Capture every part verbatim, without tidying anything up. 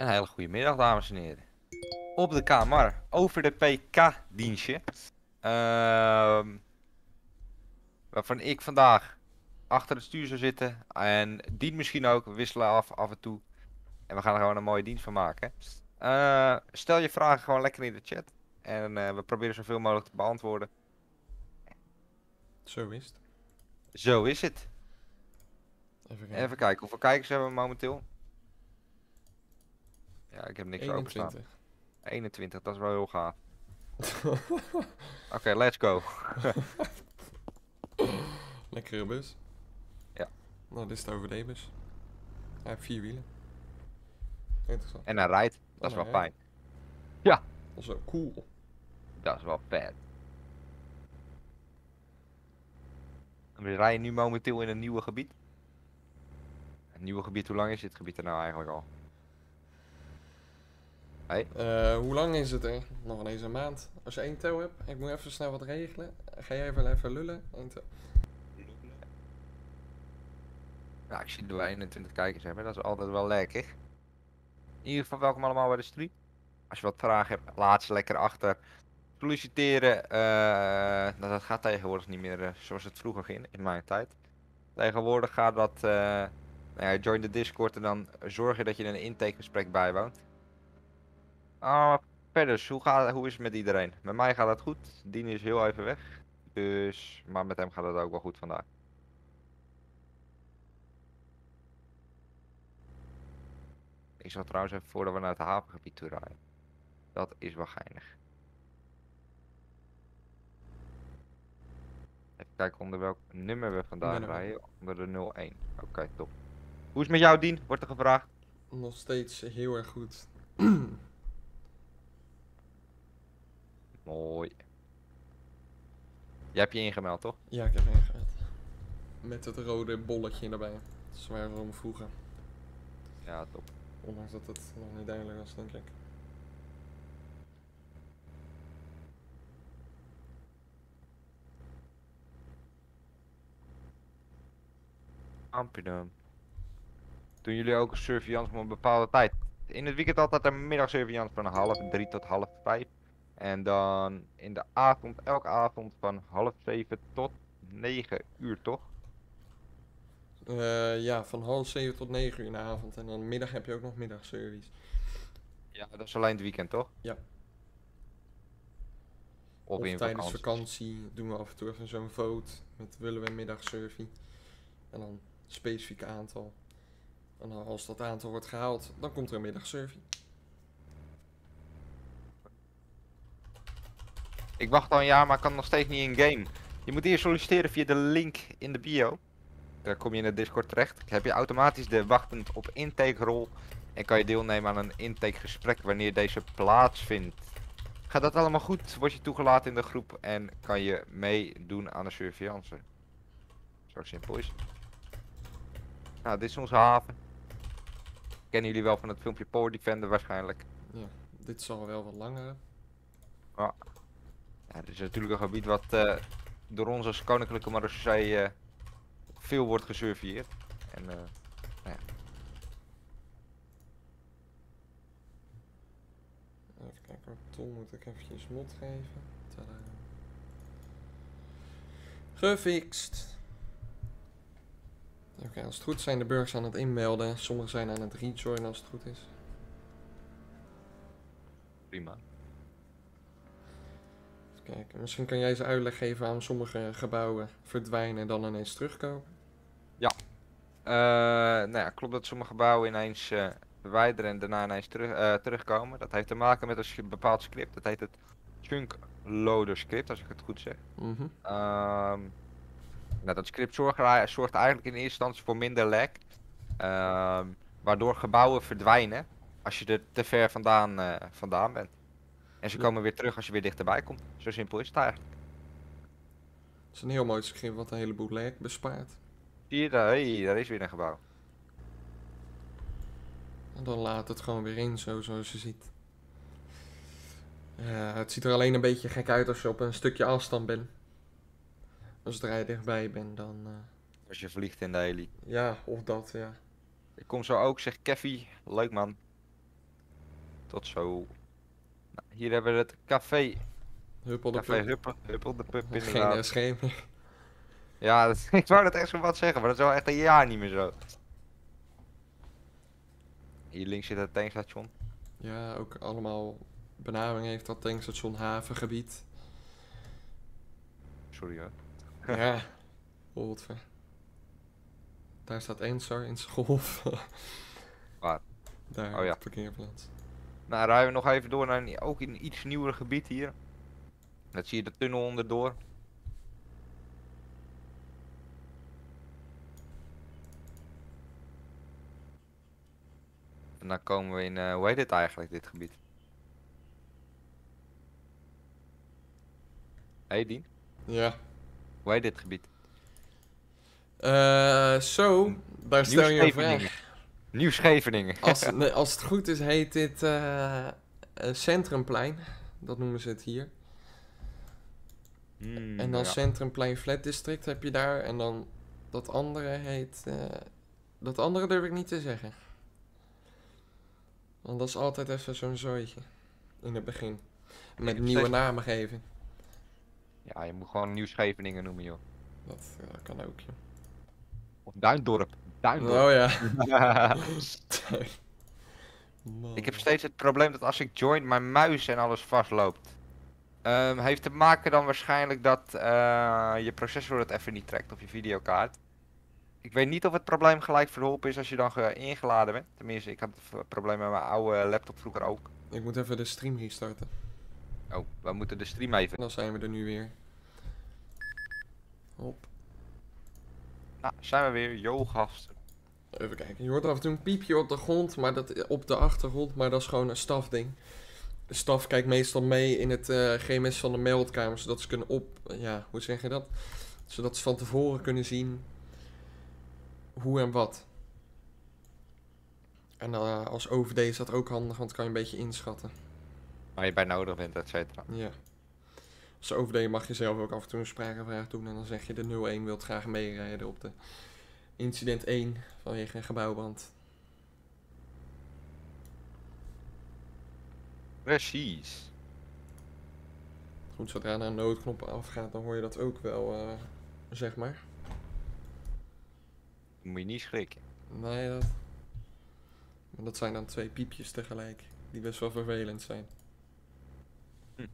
Een hele goede middag, dames en heren. Op de kamer, over de P K-dienstje. Ehm waarvan ik vandaag achter het stuur zou zitten. En die misschien ook, we wisselen af af en toe. En we gaan er gewoon een mooie dienst van maken. Eh, stel je vragen gewoon lekker in de chat. En eh, we proberen zoveel mogelijk te beantwoorden. Zo is het. Zo is het. Even kijken. Even kijken, hoeveel kijkers hebben we momenteel? Ja, ik heb niks openstaan. eenentwintig. eenentwintig, dat is wel heel gaaf. Oké, let's go. Lekkere bus. Ja. Nou, dit is de O V D-bus. Hij heeft vier wielen. Interessant. En hij rijdt, dat is En wel hij fijn. Dat is wel cool. Dat is wel vet. We rijden nu momenteel in een nieuwe gebied. Een nieuwe gebied, hoe lang is dit gebied er nou eigenlijk al? Hey? Eh, hoe lang is het er? Nog ineens een maand. Als je één tel hebt, ik moet even snel wat regelen. Ga jij even, even lullen? Eén tel. Ja, ik zie dat we eenentwintig kijkers hebben, dat is altijd wel lekker. In ieder geval welkom allemaal bij de stream. Als je wat vragen hebt, laat ze lekker achter. Solliciteren, eh, nou, dat gaat tegenwoordig niet meer eh, zoals het vroeger ging, in mijn tijd. Tegenwoordig gaat dat, eh, nou ja, join de Discord en dan zorg je dat je een intakegesprek bijwoont. Ah, verder, hoe, gaat, hoe is het met iedereen? Met mij gaat het goed. Dien is heel even weg. Dus, maar met hem gaat het ook wel goed vandaag. Ik zal trouwens even voordat we naar het havengebied toe rijden. Dat is wel geinig. Even kijken onder welk nummer we vandaag Nummer. rijden. Onder de nul één. Oké, top. Hoe is het met jou, Dien? Wordt er gevraagd. Nog steeds heel erg goed. Mooi. Jij hebt je ingemeld, toch? Ja, ik heb ingehaald. Met het rode bolletje erbij. Dat is waar we om vroegen. Ja, top. Ondanks dat het nog niet duidelijk was, denk ik. Amsterdam. Doen jullie ook een surveillance om een bepaalde tijd? In het weekend altijd een middagsurveillance van half drie tot half vijf. En dan in de avond, elke avond van half zeven tot negen uur, toch? Eh, ja, van half zeven tot negen uur in de avond. En dan middag heb je ook nog middagservice. Ja, dat is alleen het weekend, toch? Ja. Of, Of in tijdens vakanties. vakantie doen we af en toe even zo'n vote met willen we een middagsurfie. En dan specifiek aantal. En dan als dat aantal wordt gehaald, dan komt er een middagsurfie. Ik wacht al een jaar, maar ik kan nog steeds niet in game. Je moet eerst solliciteren via de link in de bio. Daar kom je in de Discord terecht. Dan heb je automatisch de wachtend op intake rol. En kan je deelnemen aan een intakegesprek wanneer deze plaatsvindt. Gaat dat allemaal goed, word je toegelaten in de groep en kan je meedoen aan de surveillance. Zo simpel is het. Nou, dit is onze haven. Kennen jullie wel van het filmpje Power Defender waarschijnlijk. Ja, dit is al wel wat langer. Ja, dit is natuurlijk een gebied wat uh, door ons als Koninklijke Marechaussee uh, veel wordt gesurveilleerd. En, uh, nou ja. Even kijken, Tom moet ik eventjes mod geven. Tadaa. Gefixt. Oké, okay, als het goed is zijn de burgers aan het inmelden. Sommigen zijn aan het rejoinen als het goed is. Prima. Even kijken, misschien kan jij ze uitleg geven aan sommige gebouwen verdwijnen en dan ineens terugkomen. Ja. Uh, nou ja, klopt dat sommige gebouwen ineens uh, verwijderen en daarna ineens terug, uh, terugkomen. Dat heeft te maken met een bepaald script. Dat heet het Chunk Loader script, als ik het goed zeg. Mm-hmm. Um, nou, dat script zorgt, zorgt eigenlijk in eerste instantie voor minder lag. Um, waardoor gebouwen verdwijnen als je er te ver vandaan, uh, vandaan bent. En ze Ja. komen weer terug als je weer dichterbij komt. Zo simpel is het eigenlijk. Het is een heel mooi script wat een heleboel lag bespaart. Zie je daar? Hey, daar is weer een gebouw. En dan laat het gewoon weer in, zo zoals je ziet. Uh, het ziet er alleen een beetje gek uit als je op een stukje afstand bent. Als zodra je dichtbij bent, dan... Uh... Als je vliegt in de heli. Ja, of dat, ja. Ik kom zo ook, zegt Keffie. Leuk man. Tot zo. Nou, hier hebben we het café. Huppel de Café pup. Huppel, Huppel de Pub Geen inderdaad. S G meer. Ja, dat, ik wou dat echt zo wat zeggen, maar dat is wel echt een jaar niet meer zo. Hier links zit het tankstation. Ja, ook allemaal benaming heeft dat tankstation havengebied. Sorry hoor. Ja, godver. Daar staat Ensar in zijn golf. Waar? Daar, Oh op ja. de parkeerplaats. Nou, rijden we nog even door naar een, ook een iets nieuwer gebied hier. Dat zie je de tunnel onderdoor. En dan komen we in, uh, hoe heet dit eigenlijk, dit gebied? Hé hey, Dien, Ja. hoe heet dit gebied? Eh, zo, daar stel je een Nieuw-Scheveningen. vraag. Nieuw-Scheveningen. Als, nee, als het goed is, heet dit eh, eh, Centrumplein. Dat noemen ze het hier. Hmm, En dan ja. Centrumplein Flat District heb je daar. En dan dat andere heet... eh, dat andere durf ik niet te zeggen. Want dat is altijd even zo'n zooitje. In het begin. Met heb nieuwe steeds- namen geven. Ja, je moet gewoon Nieuw-Scheveningen noemen, joh. Dat ja, kan ook, joh. Of Duindorp. Duindorp. Oh ja. Man. Ik heb steeds het probleem dat als ik join, mijn muis en alles vastloopt. Ehm, heeft te maken dan waarschijnlijk dat eh, je processor het even niet trekt of je videokaart. Ik weet niet of het probleem gelijk verholpen is als je dan ge- ingeladen bent. Tenminste, ik had het v- probleem met mijn oude laptop vroeger ook. Ik moet even de stream restarten. Oh, we moeten de stream even. Dan zijn we er nu weer. Hop. Nou, zijn we weer. Yo, gasten. Even kijken. Je hoort af en toe een piepje op de grond, maar dat, op de achtergrond, maar dat is gewoon een stafding. De staf kijkt meestal mee in het eh, G M S van de meldkamer, zodat ze kunnen op... Ja, hoe zeg je dat? Zodat ze van tevoren kunnen zien hoe en wat. En uh, als O V D is dat ook handig, want dan kan je een beetje inschatten. Waar je bij nodig bent, et cetera. Ja. Als O V D mag je zelf ook af en toe een spraakvraag doen en dan zeg je de nul een wilt graag meerijden op de incident één vanwege een gebouwbrand. Precies. Goed, zodra er een noodknop afgaat, dan hoor je dat ook wel, uh, zeg maar. Dan moet je niet schrikken. Nee, dat... Maar dat zijn dan twee piepjes tegelijk, die best wel vervelend zijn. Hm.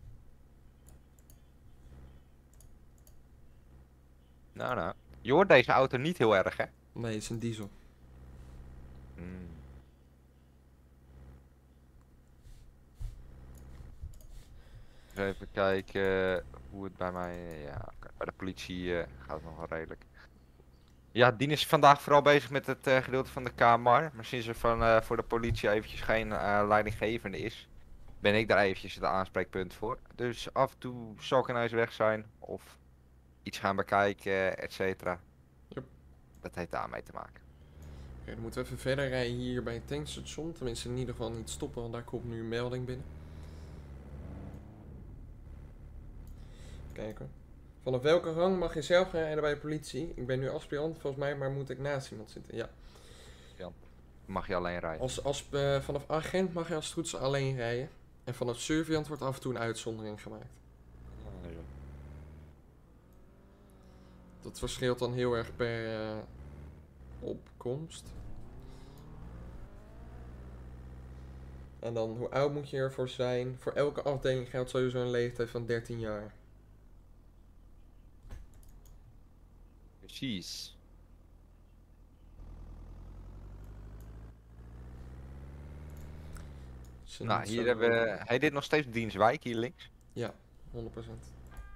Nou, nou. Je hoort deze auto niet heel erg, hè? Nee, het is een diesel. Hmm. Even kijken hoe het bij mij... Ja, oké, bij de politie eh, gaat het nog wel redelijk. Ja, Dien is vandaag vooral bezig met het eh, gedeelte van de K M R. Maar sinds er van, eh, voor de politie eventjes geen eh, leidinggevende is, ben ik daar eventjes het aanspreekpunt voor. Dus af en toe zal ik ineens weg zijn of iets gaan bekijken, et cetera. Yep. Dat heeft daarmee te maken. Oké, dan moeten we even verder rijden hier bij het tankstation. Tenminste, in ieder geval niet stoppen, want daar komt nu een melding binnen. Kijken. Vanaf welke rang mag je zelf gaan rijden bij de politie? Ik ben nu aspirant volgens mij, maar moet ik naast iemand zitten? Ja. Mag je alleen rijden. Als, als, uh, vanaf agent mag je als het goed is alleen rijden. En vanaf surveillant wordt af en toe een uitzondering gemaakt. Oh, ja. Dat verschilt dan heel erg per uh, opkomst. En dan, hoe oud moet je ervoor zijn? Voor elke afdeling geldt sowieso een leeftijd van dertien jaar. Precies. Ze Nou, niet hier zo- hebben we... Hij dit nog steeds Dienswijk hier links. Ja, honderd procent.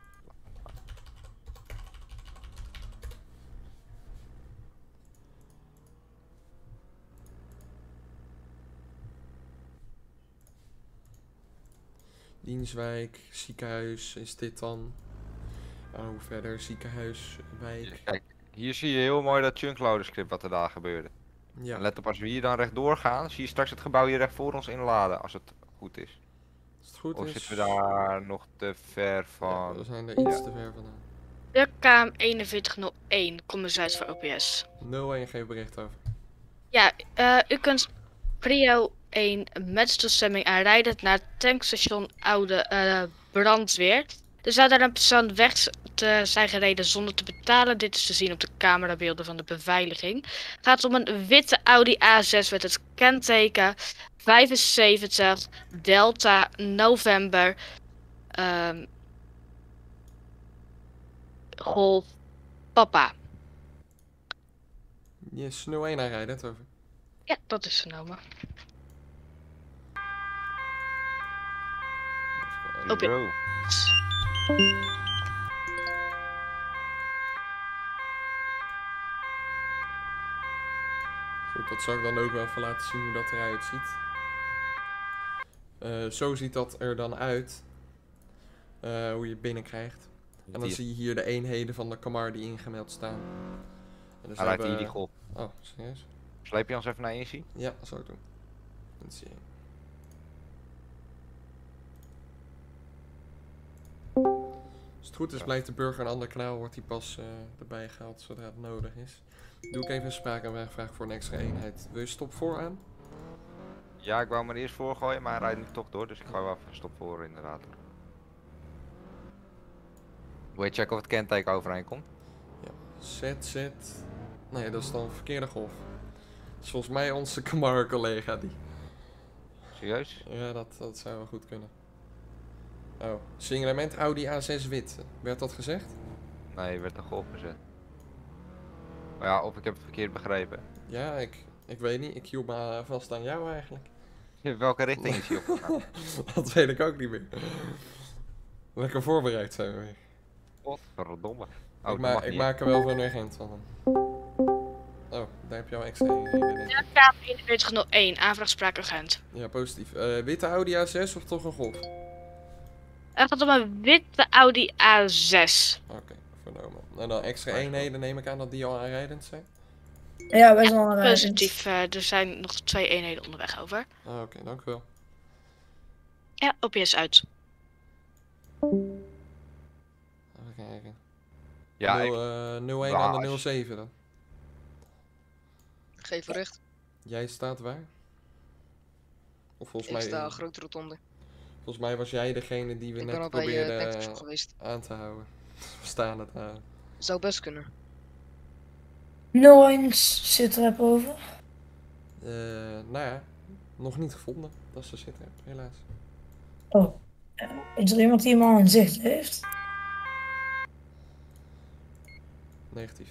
Dienswijk, ziekenhuis is dit dan. En hoe verder, ziekenhuis, wijk. Kijk, hier zie je heel mooi dat chunkloader script wat er daar gebeurde. Ja, En let op, als we hier dan rechtdoor gaan, zie je straks het gebouw hier recht voor ons inladen, als het goed is. als het goed Of is. zitten we daar nog te ver Ja, van? we zijn er iets te ver vandaan. De K M eenenveertig nul één, compensatie voor O P S. nul en geef bericht over. Ja, eh, u kunt prio één met toestemming aanrijdend naar het tankstation Oude uh, Brandweer. Er zou daar een persoon weg te zijn gereden zonder te betalen. Dit is te zien op de camerabeelden van de beveiliging. Het gaat om een witte Audi A zes met het kenteken vijfenzeventig Delta November um, Golf Papa. Yes, nul één aanrijden, het over. Ja, dat is genomen. Open. Yo. Goed, dat zal ik dan ook wel even laten zien hoe dat eruit ziet. Uh, zo ziet dat er dan uit. Uh, hoe je het binnenkrijgt. En dan zie je hier de eenheden van de Kamar die ingemeld staan. En dus Hij rijdt hebben... hier die golf. Oh, serieus? Sleep je ons even naar Inzie? Ja, dat zou ik doen. Dat zie je. Als het goed is, blijft de burger een ander kanaal, wordt die pas uh, erbij gehaald zodra het nodig is. Doe ik even een spraak en vraag voor een extra eenheid. Wil je stop voor aan? Ja, ik wou hem er eerst voor gooien, maar hij rijdt nu toch door, dus ik ga wel even stop voor inderdaad. Wil je checken of het kenteken overeen komt? Ja, Z Z. Nee, dat is dan een verkeerde golf. Dat is volgens mij onze Camaro collega die. Serieus? Ja, dat, dat zou wel goed kunnen. Oh, signalement Audi A zes wit. Werd dat gezegd? Nee, werd een golf gezet. Maar ja, of ik heb het verkeerd begrepen. Ja, ik, ik weet niet. Ik hield me vast aan jou eigenlijk. Welke richting is hij op? Dat weet ik ook niet meer. Lekker voorbereid zijn we weer. Godverdomme. Oh, ik ma ik maak er wel van een agent van hem. Oh, daar heb je al extra eenheden. Ja, kamer eenenveertig nul één, aanvraagspraak agent. Ja, positief. Uh, witte Audi A zes of toch een Golf? Er gaat om een witte Audi A zes. Oké, okay, vernomen. En dan extra eenheden neem ik aan dat die al aanrijdend zijn? Ja, wij zijn al aanrijdend. Positief, uh, er zijn nog twee eenheden onderweg over. Ah, Oké, okay, dank u wel. Ja, O P S uit. Even kijken. Ja, nul, ik... uh, nul één aan de nul zeven dan. Geef recht. Jij staat waar? Of volgens ik mij... sta grote rotonde. Volgens mij was jij degene die we ik net ben al probeerden bij, uh, geweest. aan te houden. We staan het aan. Zou best kunnen. nul één zit er over. Uh, nou ja, nog niet gevonden. Dat is de zitrap, helaas. Oh, uh, is er iemand die hem al in zicht heeft? Negatief.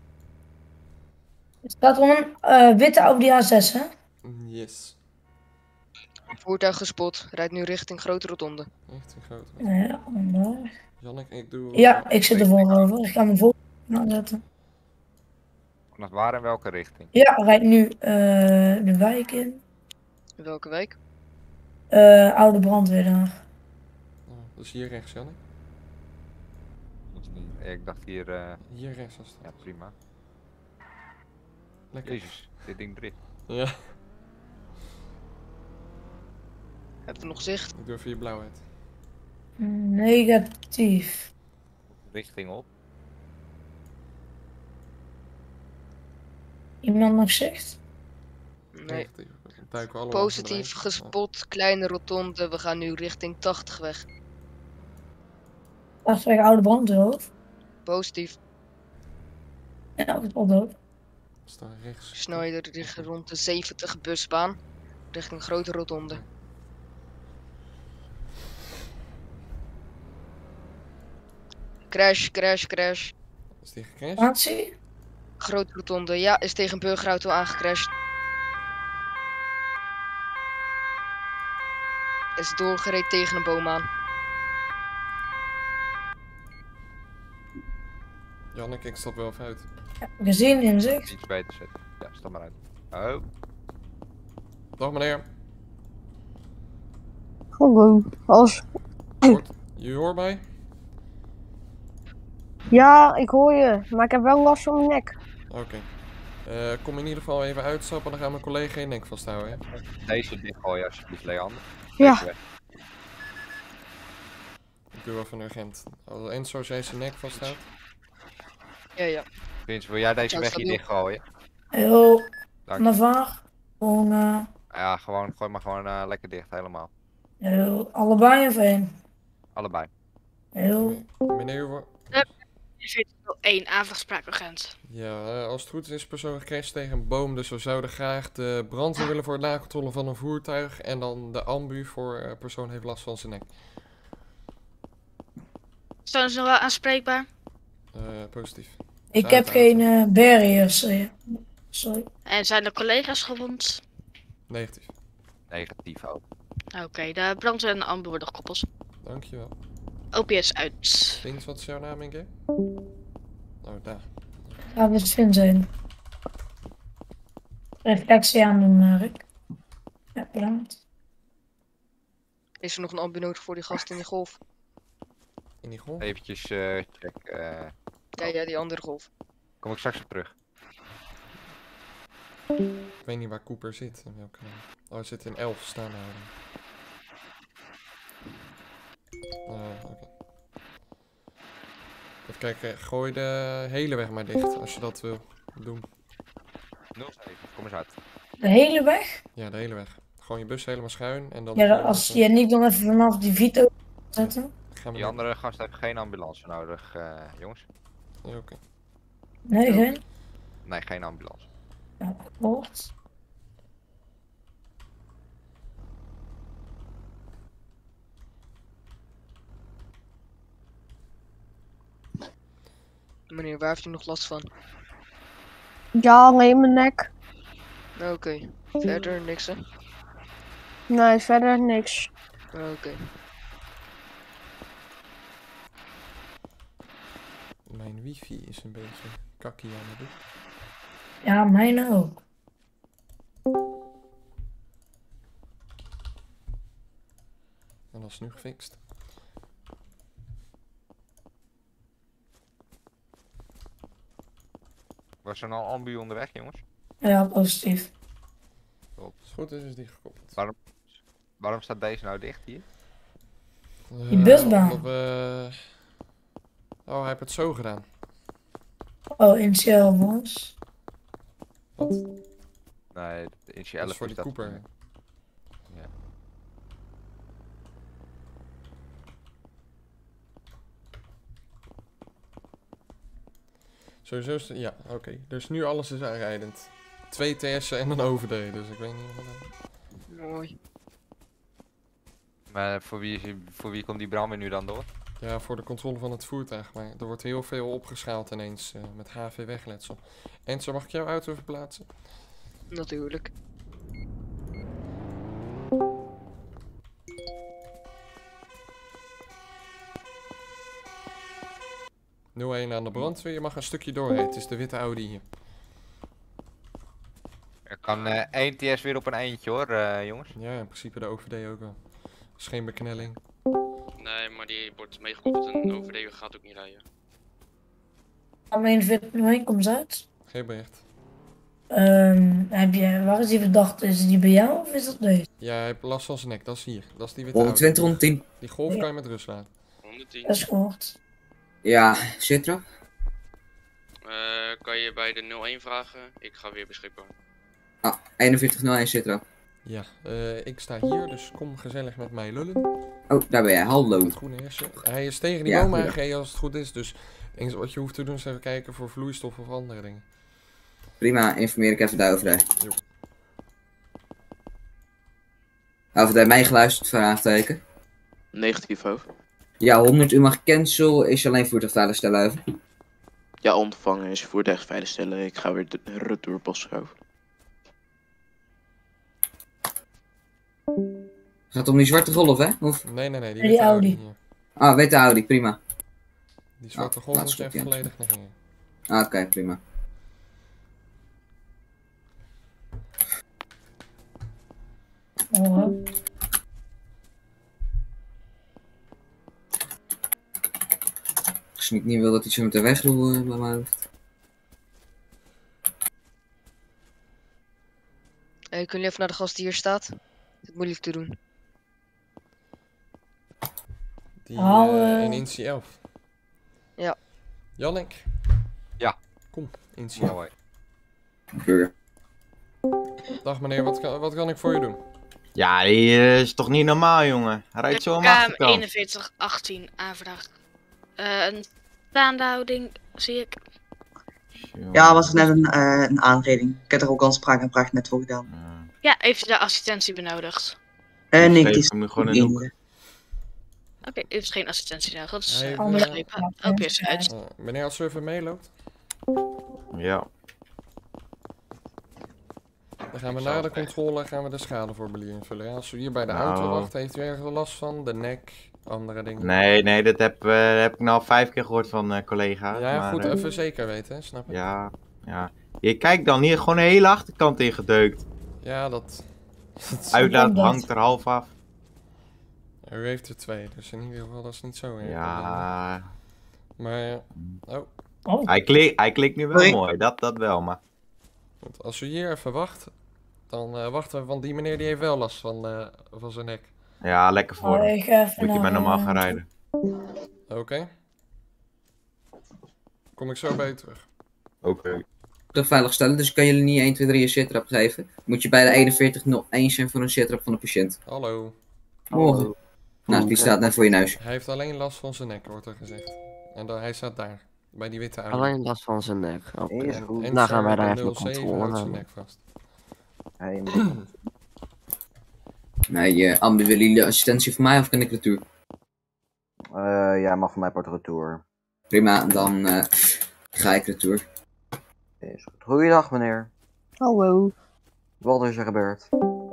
Het gaat om een uh, witte Audi A zes, hè? Yes. Voertuig gespot, rijdt nu richting grote rotonde. Echt een grote. Ja, vandaar. Jannik, ik doe... Ja, ik zit er voorover. Ik ga mijn volgende aanzetten. Vanaf waar en welke richting? Ja, rijdt nu uh, de wijk in. Welke wijk? Uh, Oude Brandweer daar. Oh, dus hier rechts, Jannik. Ik dacht hier... Uh... Hier rechts als het. Ja, prima. Lekker. Jezus, dit ding drift. Ja. Hebben we nog zicht? Ik doe even je blauw uit. Negatief. Richting op. Iemand nog zicht? Nee. Duiken positief gespot, oh. Kleine rotonde. We gaan nu richting tachtig weg. tachtig weg, Oude Brandweer. Positief. Ja, het opdoop. Staan rechts. Snelheden liggen rond de zeventig busbaan. Richting grote rotonde. Crash, crash, crash. Is die gecrashed? Natie? Grote rotonde, ja, is tegen een burgerauto aangecrashed. Is doorgereden tegen een boom aan. Jannik, ik stap wel even uit. Ja, gezien in zicht. Iets beter zetten. Ja, stap maar uit. Oh. Dag meneer. Hallo, als... Hoort, je hoort mij? Ja, ik hoor je, maar ik heb wel last van mijn nek. Oké. Okay. Uh, kom in ieder geval even uitstappen, dan gaan mijn collega je nek vasthouden, hè? Deze dichtgooien alsjeblieft, Leander. Ja. Ik doe even een urgent. Als Enzo jij zijn nek vasthoudt. Ja, ja. Vince, wil jij deze weg hier dichtgooien? Heel, Navar. Gewoon, uh... Ja, gewoon, gooi maar gewoon uh, lekker dicht, helemaal. Heel, allebei of één? Allebei. Heel. Meneer, wa- één aanvraagspraakagent. ja, uh, als het goed is, is de persoon gecrashed tegen een boom. Dus we zouden graag de brandweer willen voor het nakontrole van een voertuig. En dan de ambu voor uh, persoon heeft last van zijn nek. Zijn ze nog wel aanspreekbaar? Uh, positief. Ik Zou heb het geen uh, barriers. Uh, sorry. En zijn de collega's gewond? Negatief. Negatief ook. Oké, okay, de brandweer en de ambu worden gekoppeld. Dankjewel. O P S uit. Vince, wat is jouw naam, Inge? Oh, daar. Ja, wat vind zijn? Reflectie aan doen, Mark. Ja, bedankt. Is er nog een ambu nodig voor die gast in die golf? In die golf? Eventjes uh, check. Uh... Ja, ja, die andere golf. Kom ik straks op terug. Ik weet niet waar Cooper zit. In welke... Oh, hij zit in elf staan houden. Uh, oké. Okay. Even kijken, gooi de hele weg maar dicht als je dat wil doen. nul zeven, kom eens uit. De hele weg? Ja, de hele weg. Gewoon je bus helemaal schuin en dan... Ja, als je niet dan even vanaf die Vito zetten. Gaan we die andere gast heeft geen ambulance nodig, uh, jongens. Ja, oké. Okay. Nee, geen? Nee, geen ambulance. Ja, klopt. Meneer, waar heeft u nog last van? Ja, alleen mijn nek. Oké. Okay. Verder niks, hè? Nee, verder niks. Oké. Okay. Mijn wifi is een beetje kakkie aan het doen. Ja, mijn ook. En dat is nu gefixt. Was er nou een ambu onderweg, jongens? Ja, positief. Als het goed is, is die gekoppeld. Waarom, waarom staat deze nou dicht hier? Uh, Die busbaan. omdat we... Oh, hij heeft het zo gedaan. Oh, in Shell was. Wat? Nee, in Shell Dat is voor is die dat... Cooper. Ja. Sowieso is het... Ja, oké. Okay. Dus nu alles is aanrijdend. Twee T S'en en een overdrage, dus ik weet niet wat dan... Mooi. Maar voor wie, is, voor wie komt die brandweer nu dan door? Ja, voor de controle van het voertuig. Maar er wordt heel veel opgeschaald ineens uh, met H V wegletsel. Enzo, mag ik jouw auto verplaatsen? Natuurlijk. nul een aan de brandweer, je mag een stukje doorrijden. Het is de witte Audi hier. Er kan uh, één T S weer op een eindje hoor, uh, jongens. Ja, in principe de O V D ook wel. Dat is geen beknelling. Nee, maar die wordt meegekoppeld en de O V D gaat ook niet rijden. Mijn eenenveertig nul één komt uit. Geen bericht. Um, heb je, waar is die verdachte? Is die bij jou of is dat deze? Ja, hij heeft last van zijn nek. Dat is hier. Dat is die witte honderdtwintig, Audi. honderdtien. Die golf kan je met rust laten. honderdtien. Dat is gehoord. Ja, Citra? Uh, kan je bij de nul een vragen? Ik ga weer beschikbaar. Ah, eenenveertig nul één Citra. Ja, uh, ik sta hier, dus kom gezellig met mij lullen. Oh, daar ben jij. Hallo. Met groene hersen. Hij is tegen die Ja, boom goeie. aangereden als het goed is, dus eens wat je hoeft te doen is even kijken voor vloeistof of andere dingen. Prima, informeer ik even de O V D. Jo. O V D, mij geluisterd, vraagteken. Negatief over. Ja, honderd, u mag cancel. Is je alleen voertuig veilig stellen over? Ja, ontvangen is voertuig veiligstellen. Ik ga weer de retourpost over. Gaat om die zwarte golf, hè? Of? Nee, nee, nee, die Die witte Audi. Audi. hier. Ah, witte Audi, prima. Die zwarte Oh, golf laat moet je stop, even ja. volledig negeren. Ah, oké, okay, prima. Oh, Als ik niet wil dat hij zo met de weg doet uh, bij mijn hoofd. Uh, kunnen jullie even naar de gast die hier staat? Het is moeilijk te doen. Die Haal, uh, eh. in Inci elf. Ja. Jannik? Ja. Kom, Inci elf. Mooi. Burger. Dag meneer, wat kan, wat kan ik voor je doen? Ja, die eh, is toch niet normaal, jongen? Hij rijdt zo aan de K M achterkant. eenenveertig achttien aanvraag. Uh, een staande houding, zie ik. Ja, was net een, uh, een aanreding. Ik heb er ook al spraak en pracht net voor gedaan. Ja, heeft u de assistentie benodigd? Eh, uh, nee, het Geef is hem gewoon een hoek. Oké, okay, u heeft geen assistentie nodig. Dat is Hij uh, heeft, begrepen. Uh, Ook eerst uit. Uh, meneer, als u even meeloopt. Ja. Dan gaan we na de controle gaan we de schadeformulier invullen. Ja, als u hier bij de Nou. auto wacht, heeft u ergens last van? De nek, andere dingen? Nee, nee, dat heb, uh, heb ik nou vijf keer gehoord van uh, collega's. Ja, maar, goed, uh, even zeker weten, hè, snap je? Ja, ja. Je kijkt dan hier gewoon de hele achterkant in gedeukt. Ja, dat... dat Uitlaat hangt er half af. U heeft er twee, dus in ieder geval dat is niet zo. Ja. Maar, oh. Oh. Hij, klik, hij klikt nu wel Hoi. mooi, dat, dat wel, maar... Goed, als u hier even wacht, dan uh, wachten we, want die meneer die heeft wel last van, uh, van zijn nek. Ja, lekker voor Oh, hem. ik ga even Moet je maar naar, normaal uh, gaan rijden. Oké. Okay. Kom ik zo bij je terug. Oké. Okay. Toch veilig stellen, dus ik kan jullie niet één, twee, drie een sit-rap geven. Moet je bij de eenenveertig nul één zijn voor een sit-rap van de patiënt. Hallo. Morgen. Nou, die staat net voor je neus. Hij heeft alleen last van zijn nek, wordt er gezegd. En dan, hij staat daar, bij die witte auto. Alleen last van zijn nek. Oké, Okay. is goed. Dan gaan wij daar even nul controle zeven houdt zijn aan. nek vast. Hey, Nee, uh, Amber, willen jullie assistentie voor mij of kan ik retour? Uh, ja, mag voor mij part retour. Prima, dan uh, ga ik retour. Is goed. Goeiedag meneer. Hallo. Wat is er gebeurd?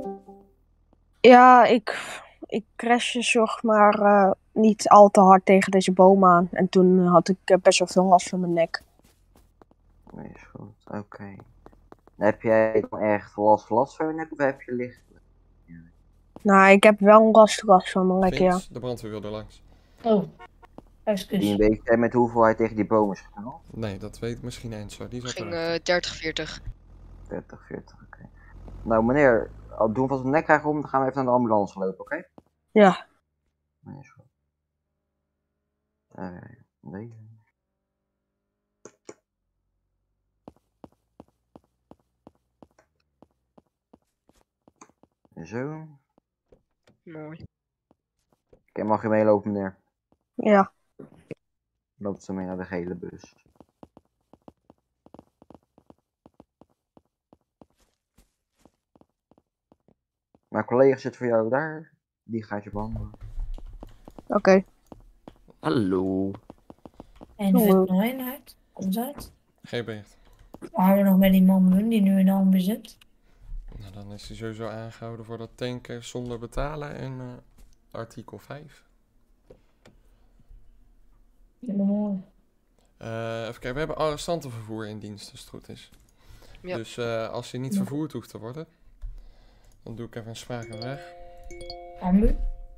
Ja, ik, ik crashte zeg maar uh, niet al te hard tegen deze boom aan. En toen had ik uh, best wel veel last van mijn nek. Is goed, oké. Okay. Heb jij dan echt last, last van je nek of heb je licht? Nou, ik heb wel een last, last van mijn nek, ja. De brandweer wil er langs. Oh, excuus. Weet jij met hoeveel hij tegen die boom is geknald? Nee, dat weet misschien eens zo. Die zat Ging er. uh, dertig, veertig. dertig, veertig, oké. Okay. Nou meneer, al doen we vast een nek krijgen om, dan gaan we even naar de ambulance lopen, oké? Okay? Ja. Nee, is goed. Uh, nee. Zo. Mooi. Oké, okay, mag je meelopen, meneer? Ja. Loopt ze mee naar de gele bus. Mijn collega zit voor jou daar. Die gaat je behandelen. Oké. Okay. Hallo. En de eenheid uit. Komt uit. Geen bericht. We houden nog met die man doen die nu in de ambu zit. Nou, dan is hij sowieso aangehouden voor dat tanken zonder betalen en uh, artikel vijf. Ja, mooi. Uh, even kijken, we hebben arrestantenvervoer in dienst, als het goed is. Ja. Dus uh, als hij niet vervoerd hoeft te worden, dan doe ik even een spraak weg. Ambu?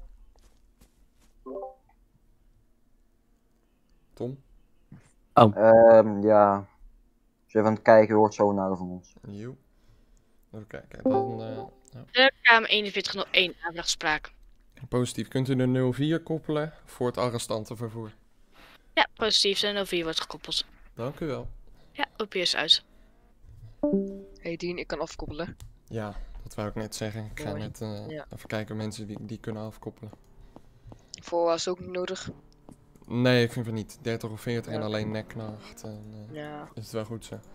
Tom? Oh. Um, ja. Als je even aan het kijken, hoort zo naar van ons. Jo. Even kijken, dan... Uh, ja. De K M eenenveertig nul één, aanvraagspraak. Positief, kunt u de nul vier koppelen voor het arrestantenvervoer? Ja, positief, de nul vier wordt gekoppeld. Dank u wel. Ja, O P S uit. Hey Dien, ik kan afkoppelen. Ja, dat wou ik net zeggen. Ik ga Mooi. net uh, ja. even kijken mensen die, die kunnen afkoppelen. Voor was ook niet nodig? Nee, ik vind het niet. dertig of veertig ja. En alleen nekknacht. En, uh, ja. Is het wel goed zo.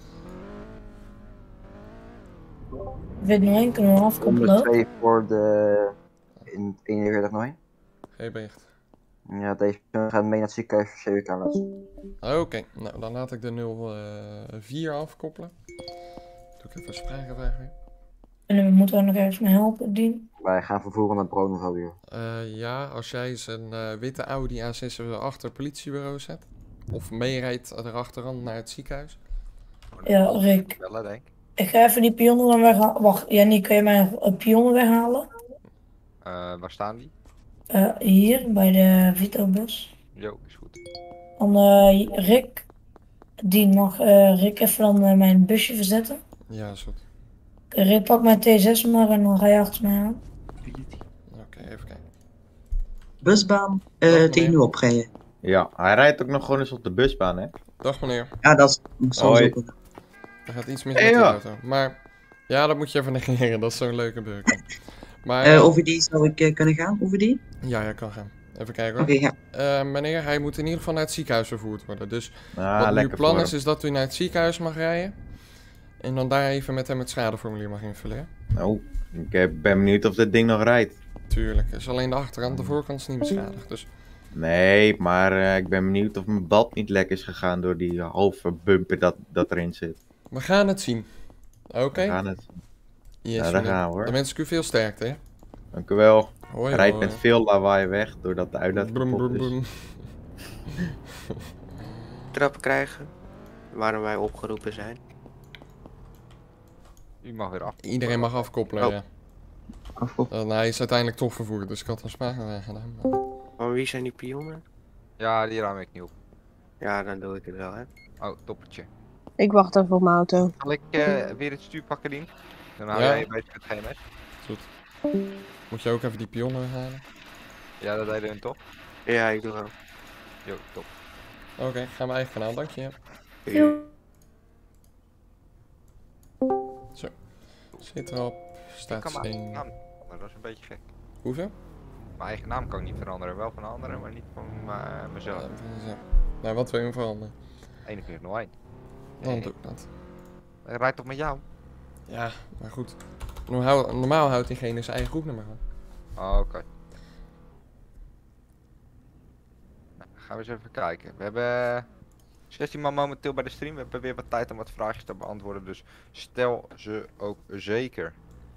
Weet nog één, kunnen we afkoppelen? honderdtwee voor de... in eenenveertig nul één. Geen bericht. Ja, deze gaat mee naar het ziekenhuis voor C W K laatst. Oké, okay. Nou dan laat ik de nul vier afkoppelen. Doe ik even sprakenvraag weer. En we moeten er nog ergens mee helpen, Dien? Wij gaan vervoeren naar Bronovo weer. Uh, ja, als jij zijn uh, witte Audi A zes achter het politiebureau zet. Of meerijdt erachteraan naar het ziekenhuis. Ja, Rick. Bellen, denk. Ik ga even die pionnen dan weghalen. Wacht, Jannie, kun je mij een pionnen weghalen? Uh, waar staan die? Uh, hier, bij de Vito-bus. Jo, is goed. Dan uh, Rick. Die mag uh, Rick even dan uh, mijn busje verzetten. Ja, is goed. Rick, pak mijn T zes maar en dan ga je achter mij aan. Oké, okay, even kijken. Busbaan, uh, tegen nu oprijden. Ja, hij rijdt ook nog gewoon eens op de busbaan, hè? Dag meneer. Ja, dat is soms ook. Er gaat iets mis met hey, de auto. Maar Ja, dat moet je even negeren. Dat is zo'n leuke burger. Maar, Eh eh, over die zou ik eh, kunnen gaan? Over die? ja, ja, kan gaan. Even kijken Oké, hoor. ja. Eh, meneer, hij moet in ieder geval naar het ziekenhuis vervoerd worden. Dus Ah, wat nu lekker het plan voor is, hem. is dat u naar het ziekenhuis mag rijden. En dan daar even met hem het schadeformulier mag invullen, hè? Nou, ik eh, ben benieuwd of dit ding nog rijdt. Tuurlijk, is alleen de achterkant, de voorkant is niet beschadigd. Dus Nee, maar eh, ik ben benieuwd of mijn bad niet lek is gegaan door die halve bumper dat, dat erin zit. we gaan het zien. Oké? We gaan het. Yes, Ja, daar meneer. gaan we, hoor. Dan wens ik u veel sterkte, hè? Dank u wel. Hoi, Hij rijdt hoi. met veel lawaai weg doordat de uitlaat Broem, kapot broem, is. broem. Trappen krijgen. Waarom wij opgeroepen zijn. U mag weer af. Iedereen mag afkoppelen, Oh. ja. Afkoppelen. Uh, hij is uiteindelijk toch vervoerd, dus ik had een spraak gedaan. Maar... Van wie zijn die pionnen? Ja, die raam ik niet op. Ja, dan doe ik het wel, hè. Oh, toppertje. Ik wacht even op mijn auto. Zal ik eh, weer het stuur pakken, Dien? Dan hou Ja. jij je bezig met G M S. Goed. Moet je ook even die pionnen halen? Ja, dat deden we toch? Ja, ik doe wel. Jo, top. Oké, gaan we eigen kanaal, dank je. Zo. Zit erop. Ik Staat kan mijn eigen één. naam veranderen, dat is een beetje gek. Hoeveel? Mijn eigen naam kan ik niet veranderen. Wel van anderen, maar niet van eh, mezelf. Ja, zo. Nou, wat wil je hem veranderen? eenenveertig nul één. Dan doe ik dat. Hij rijdt toch met jou? Ja, maar goed. Normaal, normaal houdt diegene zijn eigen groepnummer aan. Oh, oké. Nou, dan gaan we eens even kijken. We hebben zestien man momenteel bij de stream. We hebben weer wat tijd om wat vraagjes te beantwoorden. Dus stel ze ook zeker.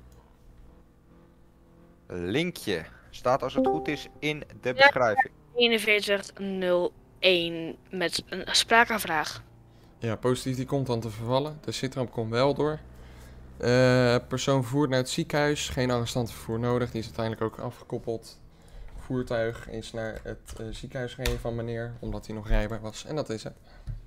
Linkje staat als het goed is in de beschrijving. eenenveertig nul één met een spraakaanvraag. Ja, positief die komt dan te vervallen. De Citram komt wel door. Eh, persoon vervoerd naar het ziekenhuis. Geen arrestantenvervoer nodig. Die is uiteindelijk ook afgekoppeld. Voertuig is naar het uh, ziekenhuis gereden van meneer. Omdat hij nog rijbaar was. En dat is het.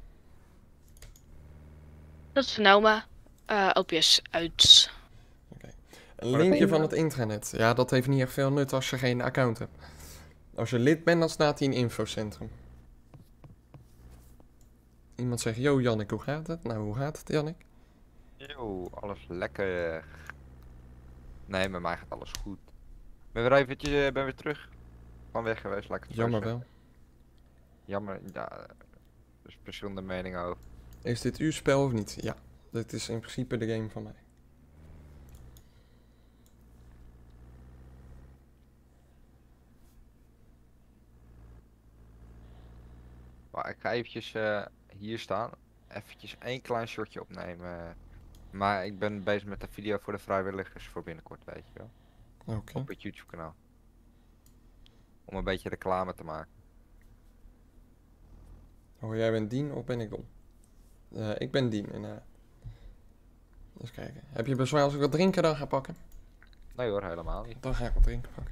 Dat is Nauma. Uh, O P S uit. Een linkje van het intranet. Ja, dat heeft niet echt veel nut als je geen account hebt. Als je lid bent, dan staat hij in infocentrum. Iemand zegt, yo Jannik, hoe gaat het? Nou, hoe gaat het, Jannik? Yo, alles lekker. Nee, met mij gaat alles goed. Ik ben weer eventjes uh, ben weer terug. Van weg geweest, lekker. Jammer wel. Jammer, ja. Er is verschillende meningen over. Is dit uw spel of niet? Ja, dit is in principe de game van mij. Maar ik ga eventjes uh, hier staan. Eventjes één klein shotje opnemen. Maar ik ben bezig met de video voor de vrijwilligers voor binnenkort, weet je wel. Oké. Okay. Op het YouTube kanaal. Om een beetje reclame te maken. Oh, jij bent Dien of ben ik Don? Uh, ik ben Dien en uh... eens kijken. Heb je bezwaar als ik wat drinken dan ga pakken? Nee hoor, helemaal niet. Dan ga ik wat drinken pakken.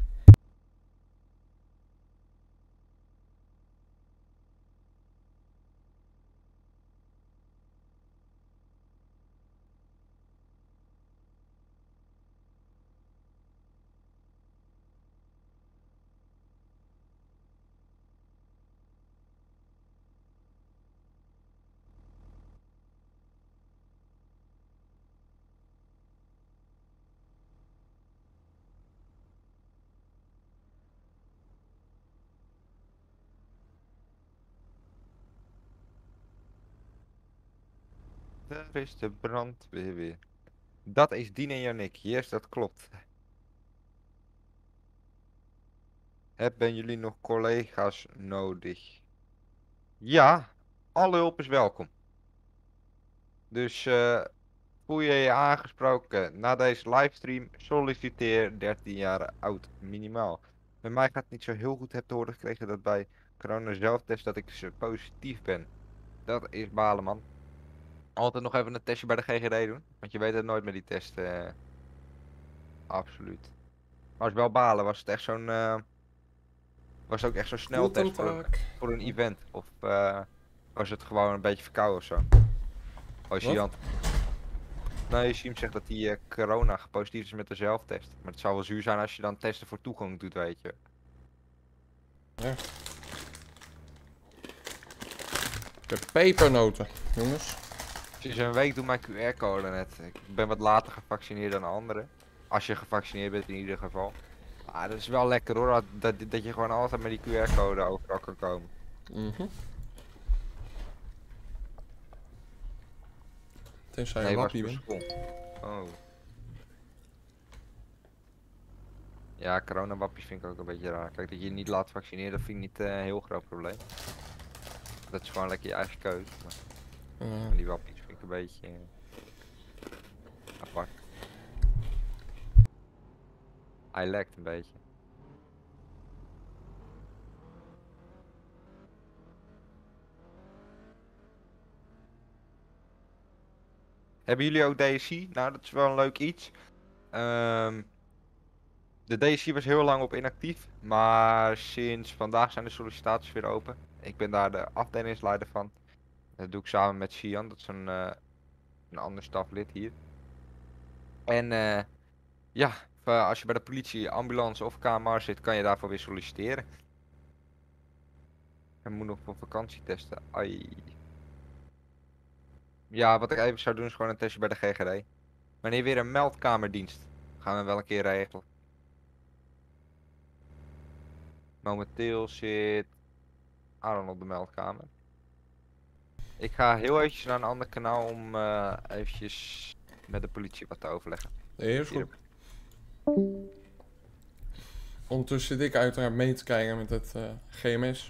Daar is de brandweer weer. Dat is Dien en Jannik. Yes, dat klopt. Hebben jullie nog collega's nodig? Ja, alle hulp is welkom. Dus uh, voel je je aangesproken na deze livestream, solliciteer dertien jaar oud minimaal. Bij mij gaat het niet zo heel goed, heb te horen gekregen dat bij corona zelftest dat ik dus positief ben. Dat is balen, man. Altijd nog even een testje bij de G G D doen, want je weet het nooit met die test. Uh, absoluut. Maar als wel balen, was het echt zo'n uh, was het ook echt zo'n sneltest voor een, voor een event? Of uh, was het gewoon een beetje verkouden of zo? Oh, Sian. Nee, Siem zegt dat hij uh, corona positief is met de zelftest. Maar het zou wel zuur zijn als je dan testen voor toegang doet, weet je. Ja. Ik heb pepernoten, jongens. Sinds een week doe mijn Q R-code net. Ik ben wat later gevaccineerd dan anderen. Als je gevaccineerd bent in ieder geval. Maar dat is wel lekker hoor, dat, dat, dat je gewoon altijd met die Q R-code overal kan komen. Mhm. Tenzij je Nee, een was wappie voor bent. school. Oh. Ja, coronawappies vind ik ook een beetje raar. Kijk, dat je je niet laat vaccineren, dat vind ik niet uh, een heel groot probleem. Dat is gewoon lekker je eigen keuze. Maar, Uh. maar die wappies vind ik een beetje uh, apart. Hij lekt een beetje. Hebben jullie ook D S I? Nou, dat is wel een leuk iets. Um, de D S I was heel lang op inactief, maar sinds vandaag zijn de sollicitaties weer open. Ik ben daar de afdelingsleider van. Dat doe ik samen met Sian, dat is een, uh, een ander staflid hier. En uh, ja, als je bij de politie, ambulance of K M R zit, kan je daarvoor weer solliciteren. En moet nog voor vakantie testen. Ai. Ja, wat ik even zou doen is gewoon een testje bij de G G D. Wanneer weer een meldkamerdienst, gaan we wel een keer regelen. Momenteel zit Aaron op de meldkamer. Ik ga heel eventjes naar een ander kanaal om uh, eventjes met de politie wat te overleggen. Nee, is goed. Ondertussen zit ik uiteraard mee te kijken met het uh, G M S.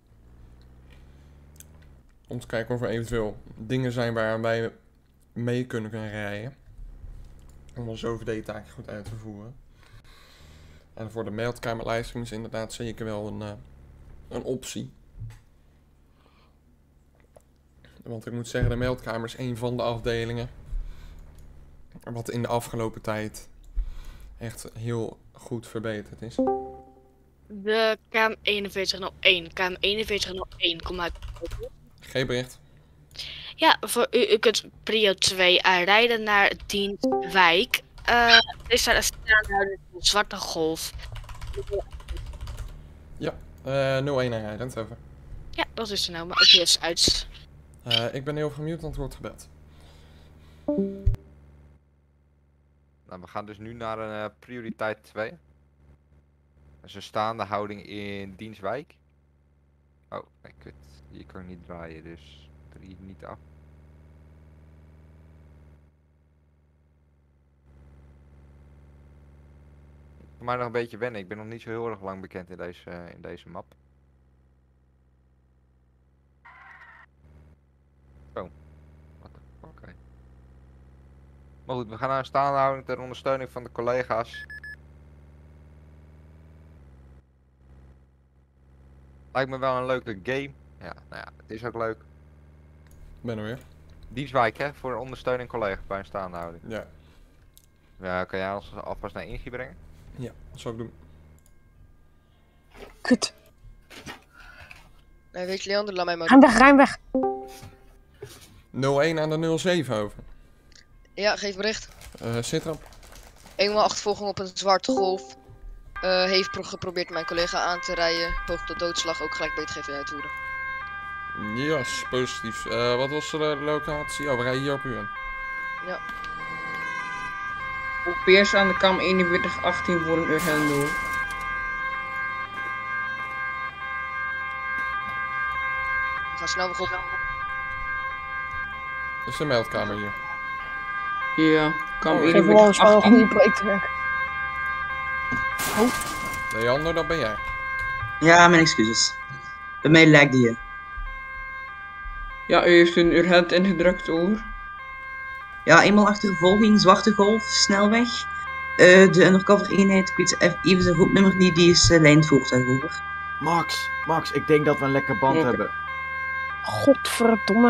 Om te kijken of er eventueel dingen zijn waar wij mee kunnen, kunnen rijden. Om onze O V D-taak goed uit te voeren. En voor de meldkamerlijsting is inderdaad zeker wel een, uh, een optie. Want ik moet zeggen, de meldkamer is een van de afdelingen wat in de afgelopen tijd echt heel goed verbeterd is. De K M eenenveertig nul één. K M eenenveertig nul één, kom uit. Geen bericht. Ja, voor u, u kunt prio twee aanrijden naar Dienstwijk. Uh, er is daar een staanhouder van Zwarte Golf. Ja, uh, nul één aanrijdend, over. Ja, dat is er nou, maar ook hier is uit. Uh, ik ben heel gemute, want het wordt gebeld. Nou, we gaan dus nu naar een uh, prioriteit twee. Dat is een staande houding in Dienstwijk. Oh, nee, kut. Hier kan ik niet draaien, dus drie niet af. Voor mij nog een beetje wennen. Ik ben nog niet zo heel erg lang bekend in deze, uh, in deze map. Zo. Oké. Okay. Maar goed, we gaan naar een staande houding ter ondersteuning van de collega's. Lijkt me wel een leuke game. Ja, nou ja, het is ook leuk. Ben er weer. Dienstwijk, hè, voor ondersteuning collega's bij een staande houding. Ja. Ja, kan jij ons alvast naar Ingie brengen? Ja, dat zou ik doen. Kut. Nee, weet je, Leander, laat mij maar. Ruim weg, ruim weg. nul één aan de nul zeven over. Ja, geef bericht. Uh, Citrap. Eenmaal achtervolging op een zwarte golf. Uh, heeft pro geprobeerd mijn collega aan te rijden. Poging tot doodslag, ook gelijk B T G V uitvoeren. Yes, positief. Uh, wat was de locatie? Oh, we rijden hier op u aan. Ja. Op Peers aan de Kam eenenveertig achttien voor een urgent doel. We gaan snel weer op. Dat is de meldkamer hier. Ja, Kam Oh, eenenveertig wel een achttien. goede projectwerk. Oh. Leander, dat ben jij. Ja, mijn excuses. Bij mij lijkt die je. Ja, u heeft een urgent ingedrukt, over. Ja, eenmaal achtervolging, zwarte golf, snelweg. Uh, de undercover eenheid, ik weet even zijn groepnummer niet, die is uh, lijnd voertuig over. Max, Max, ik denk dat we een lekker band Oké. hebben. Godverdomme.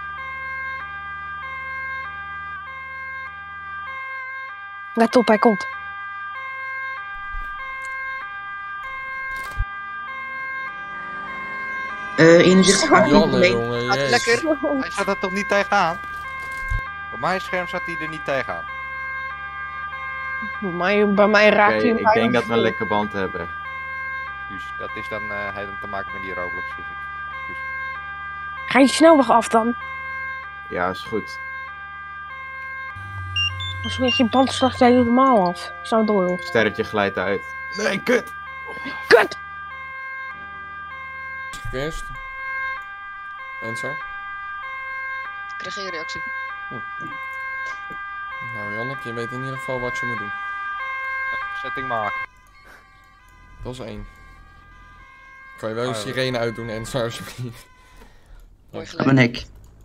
Let op, hij komt. Uh, eenenveertig achttien. Janne, jongen, jezus. Lekker. Hij zat er toch niet tegenaan? Op mijn scherm zat hij er niet tegenaan. Bij mij, bij mij raakt Oké, hij hem ik bijna denk dat we een vol. lekker band hebben. Dus dat is dan uh, helemaal te maken met die Roblox physics. Excuus. Ga je snelweg af dan? Ja, is goed. Als een beetje band slacht jij helemaal af. Zo door. Sterretje glijdt uit. Nee, kut! Kut! Eerst. En zo. Ik krijg geen reactie. Hm. Nou Jannik, je weet in ieder geval wat je moet doen. Setting maken. Dat is één. Kan je wel een Oh, ja. sirene uitdoen en zo alsjeblieft. Mooi Dat ben ik.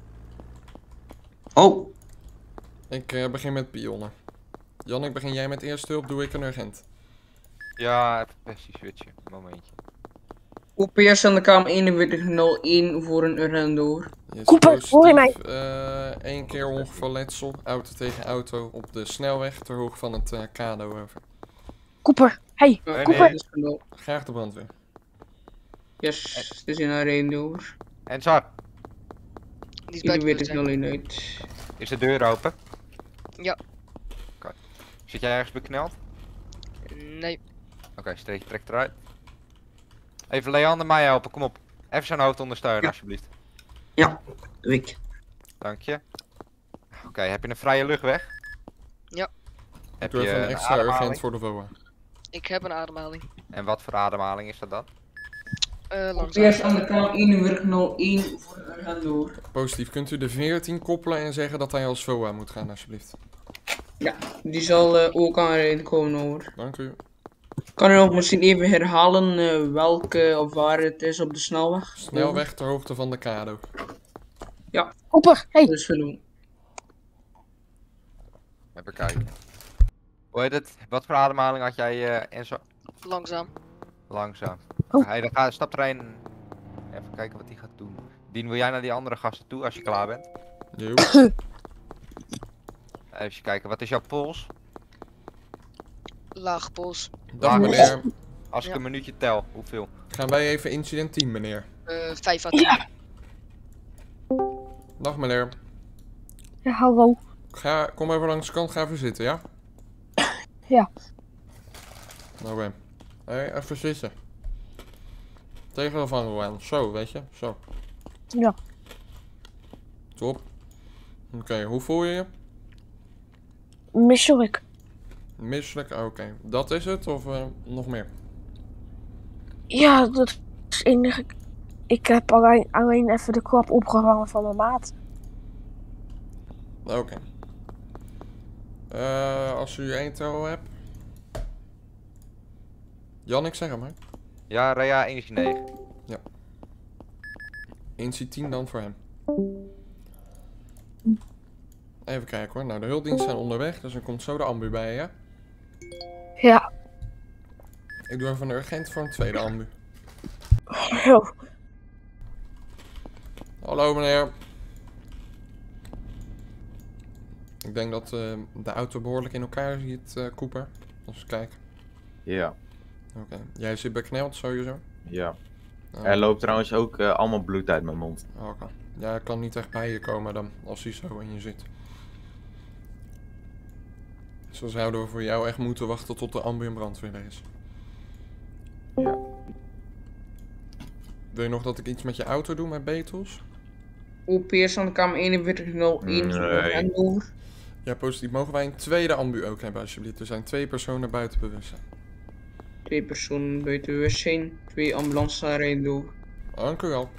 Oh, Ik eh, begin met pionnen. Jannik, begin jij met eerste hulp, doe ik een urgent. Ja, even pressie switchen. Momentje. O P S aan de kamer eenenveertig nul één voor een urgent door. Yes, Cooper, hoor je mij? Eén keer ongeval-letsel, auto tegen auto op de snelweg ter hoogte van het uh, kado over. Cooper, hey, Ja, Cooper. dat is genoeg. Graag de brandweer. Yes, het is in haar één door. En Sar, Die is buiten eenenveertig nul bewustzijn. één uit. is de deur open? Ja. Oké. Zit jij ergens bekneld? Nee. Oké, streetje trekt eruit. Even Leander mij helpen, kom op. Even zijn hoofd ondersteunen, Ja. alsjeblieft. ja, doe ik. Dank je. Oké, heb je een vrije luchtweg? Ja. Heb Doe je even een een extra ademhaling? urgent voor de V O A. Ik heb een ademhaling. En wat voor ademhaling is dat dan? Uh, O P S aan de kamer eenenveertig nul één voor een urgent door. Positief, kunt u de veertien koppelen en zeggen dat hij als V O A moet gaan alsjeblieft. Ja, die zal uh, ook aanrijden komen hoor. Dank u. Kan u nog misschien even herhalen uh, welke of waar het is op de snelweg? Snelweg ter hoogte van de kado. Ja. Cooper, hey. Dat is genoeg. Even kijken. Hoe heet het? Wat voor ademhaling had jij uh, en zo? Langzaam. Langzaam. Oh. Hij dan gaat, stapt er een. Even kijken wat hij gaat doen. Dien, wil jij naar die andere gasten toe als je klaar bent? Jo. Even kijken, wat is jouw pols? Laag pols. Dag meneer. Als ik Ja. een minuutje tel, hoeveel? Gaan wij even incident tien meneer. Uh, vijf à tien. Dag meneer. Ja, hallo. Ga, kom even langs de kant, ga even zitten, ja? Ja. Oké. Hey, even zitten. Tegen de vangrail aan. Zo, weet je? Zo. Ja. Top. Oké, hoe voel je je? Misselijk. Misselijk? Oké. Dat is het of uh, nog meer? Ja, dat is het enige. Ik heb alleen, alleen even de klap opgevangen van mijn maat. Oké. Eh, als u één tel hebt. Jan, ik zeg hem maar. Ja, Rea één negen. Ja. één tien dan voor hem. Even kijken hoor. Nou, de hulpdiensten zijn onderweg, dus dan komt zo de ambu bij je, ja? Ja. Ik doe even een urgent voor een tweede ambu. Yo. Hallo meneer. Ik denk dat uh, de auto behoorlijk in elkaar zit, uh, Cooper. Eens kijken. Ja. Oké. Okay. Jij zit bekneld sowieso? Ja. Oh. Er loopt trouwens ook uh, allemaal bloed uit mijn mond. Oké. Okay. Ja, ik kan niet echt bij je komen dan, als hij zo in je zit. Zo zouden we voor jou echt moeten wachten tot de ambu en brandweer er is. Ja. Wil je nog dat ik iets met je auto doe met Beatles? O P S aan de kamer eenenveertig nul één voor een urgent door. Ja, positief. Mogen wij een tweede ambu ook hebben alsjeblieft? Er zijn twee personen buiten bewustzijn. Twee personen buiten bewustzijn. Twee ambulances rijden door. Dank u wel.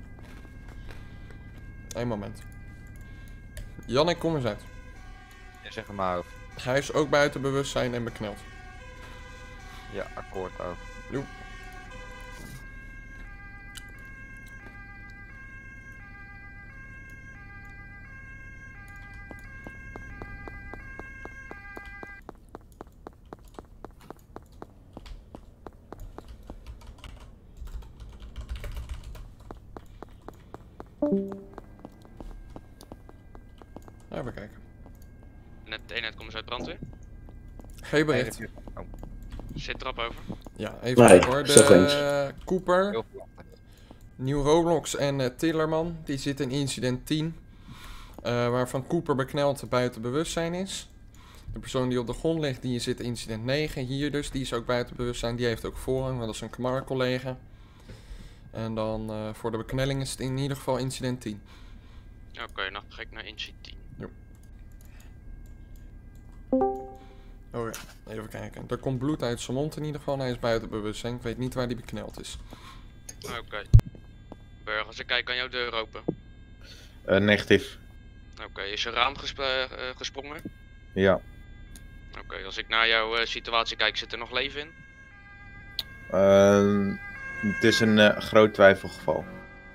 Eén moment. Jannik, kom eens uit. Ja, zeg het maar over. Hij is ook buiten bewustzijn en bekneld. Ja, akkoord ook. Joep. Even kijken. Net de eenheid komt uit brandweer. Geen bericht. Oh. Zit trap over. Ja, even Nee, kijken hoor. zeg eens. De Cooper, Nieuw Roblox en uh, Tillerman, die zitten in incident tien. Uh, waarvan Cooper bekneld buiten bewustzijn is. De persoon die op de grond ligt, die zit in incident negen. Hier dus, die is ook buiten bewustzijn. Die heeft ook voorrang, want dat is een Kamar-collega. En dan uh, voor de beknelling is het in ieder geval incident tien. Oké, okay, dan ga ik naar N C tien. Jo. Oh ja, even kijken. Er komt bloed uit zijn mond in ieder geval. Hij is buiten bewustzijn. Ik weet niet waar hij bekneld is. Oké. Okay. Burg, als ik kijk, kan jouw deur open? Uh, negatief. Oké, okay, is er raam gesp uh, gesprongen? Ja. Oké, okay, als ik naar jouw uh, situatie kijk, zit er nog leven in? Uh, het is een uh, groot twijfelgeval.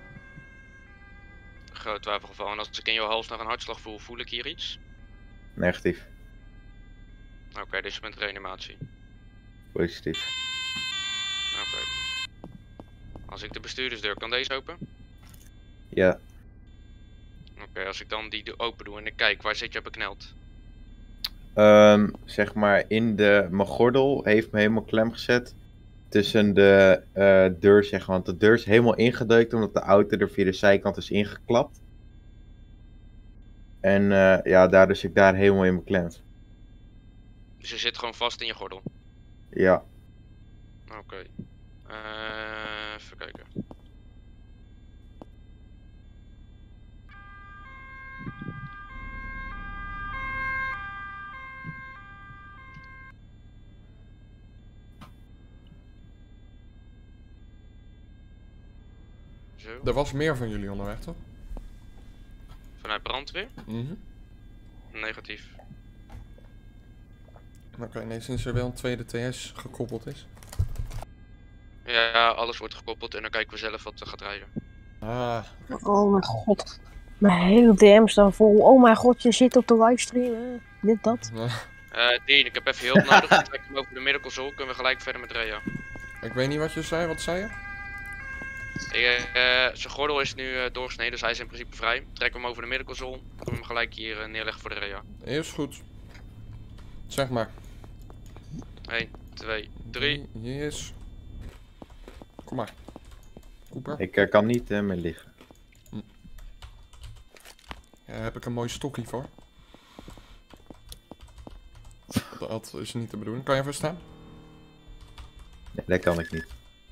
Een groot twijfelgeval. En als ik in jouw hals nog een hartslag voel, voel ik hier iets? Negatief. Oké, okay, dus je bent reanimatie. Positief. Oké. Okay. Als ik de bestuurdersdeur, kan deze open? Ja. Oké, okay, als ik dan die open doe en ik kijk, waar zit je bekneld? Um, zeg maar in de, mijn gordel heeft me helemaal klem gezet tussen de uh, deur, zeg maar. Want de deur is helemaal ingedeukt omdat de auto er via de zijkant is ingeklapt. En uh, ja, daardoor zit ik daar helemaal in beklemd. Dus je zit gewoon vast in je gordel? Ja. Oké. Okay. Uh, even kijken. Zo. Er was meer van jullie onderweg, toch? Vanuit brandweer? Mhm. Negatief. Oké, okay, nee, sinds er wel een tweede T S gekoppeld is. Ja, alles wordt gekoppeld en dan kijken we zelf wat er gaat rijden. Ah. Oh mijn god. Mijn hele D M staat vol. Oh mijn god, je zit op de livestream. Hè? Dit, dat. Eh, uh, Dean, ik heb even hulp nodig. Dan trek ik hem over de medical zone. Kunnen we gelijk verder met rijden. Ik weet niet wat je zei. Wat zei je? Uh, uh, zijn gordel is nu uh, doorgesneden, dus hij is in principe vrij. Trek hem over de medical zone. Kunnen we hem gelijk hier uh, neerleggen voor de rea. Is goed. Zeg maar. een, twee, drie. Yes. Kom maar. Cooper. Ik uh, kan niet uh, meer liggen. Hm. Ja, daar heb ik een mooi stokje voor. Dat is niet de bedoeling. Kan je even staan? Nee, dat kan ik niet.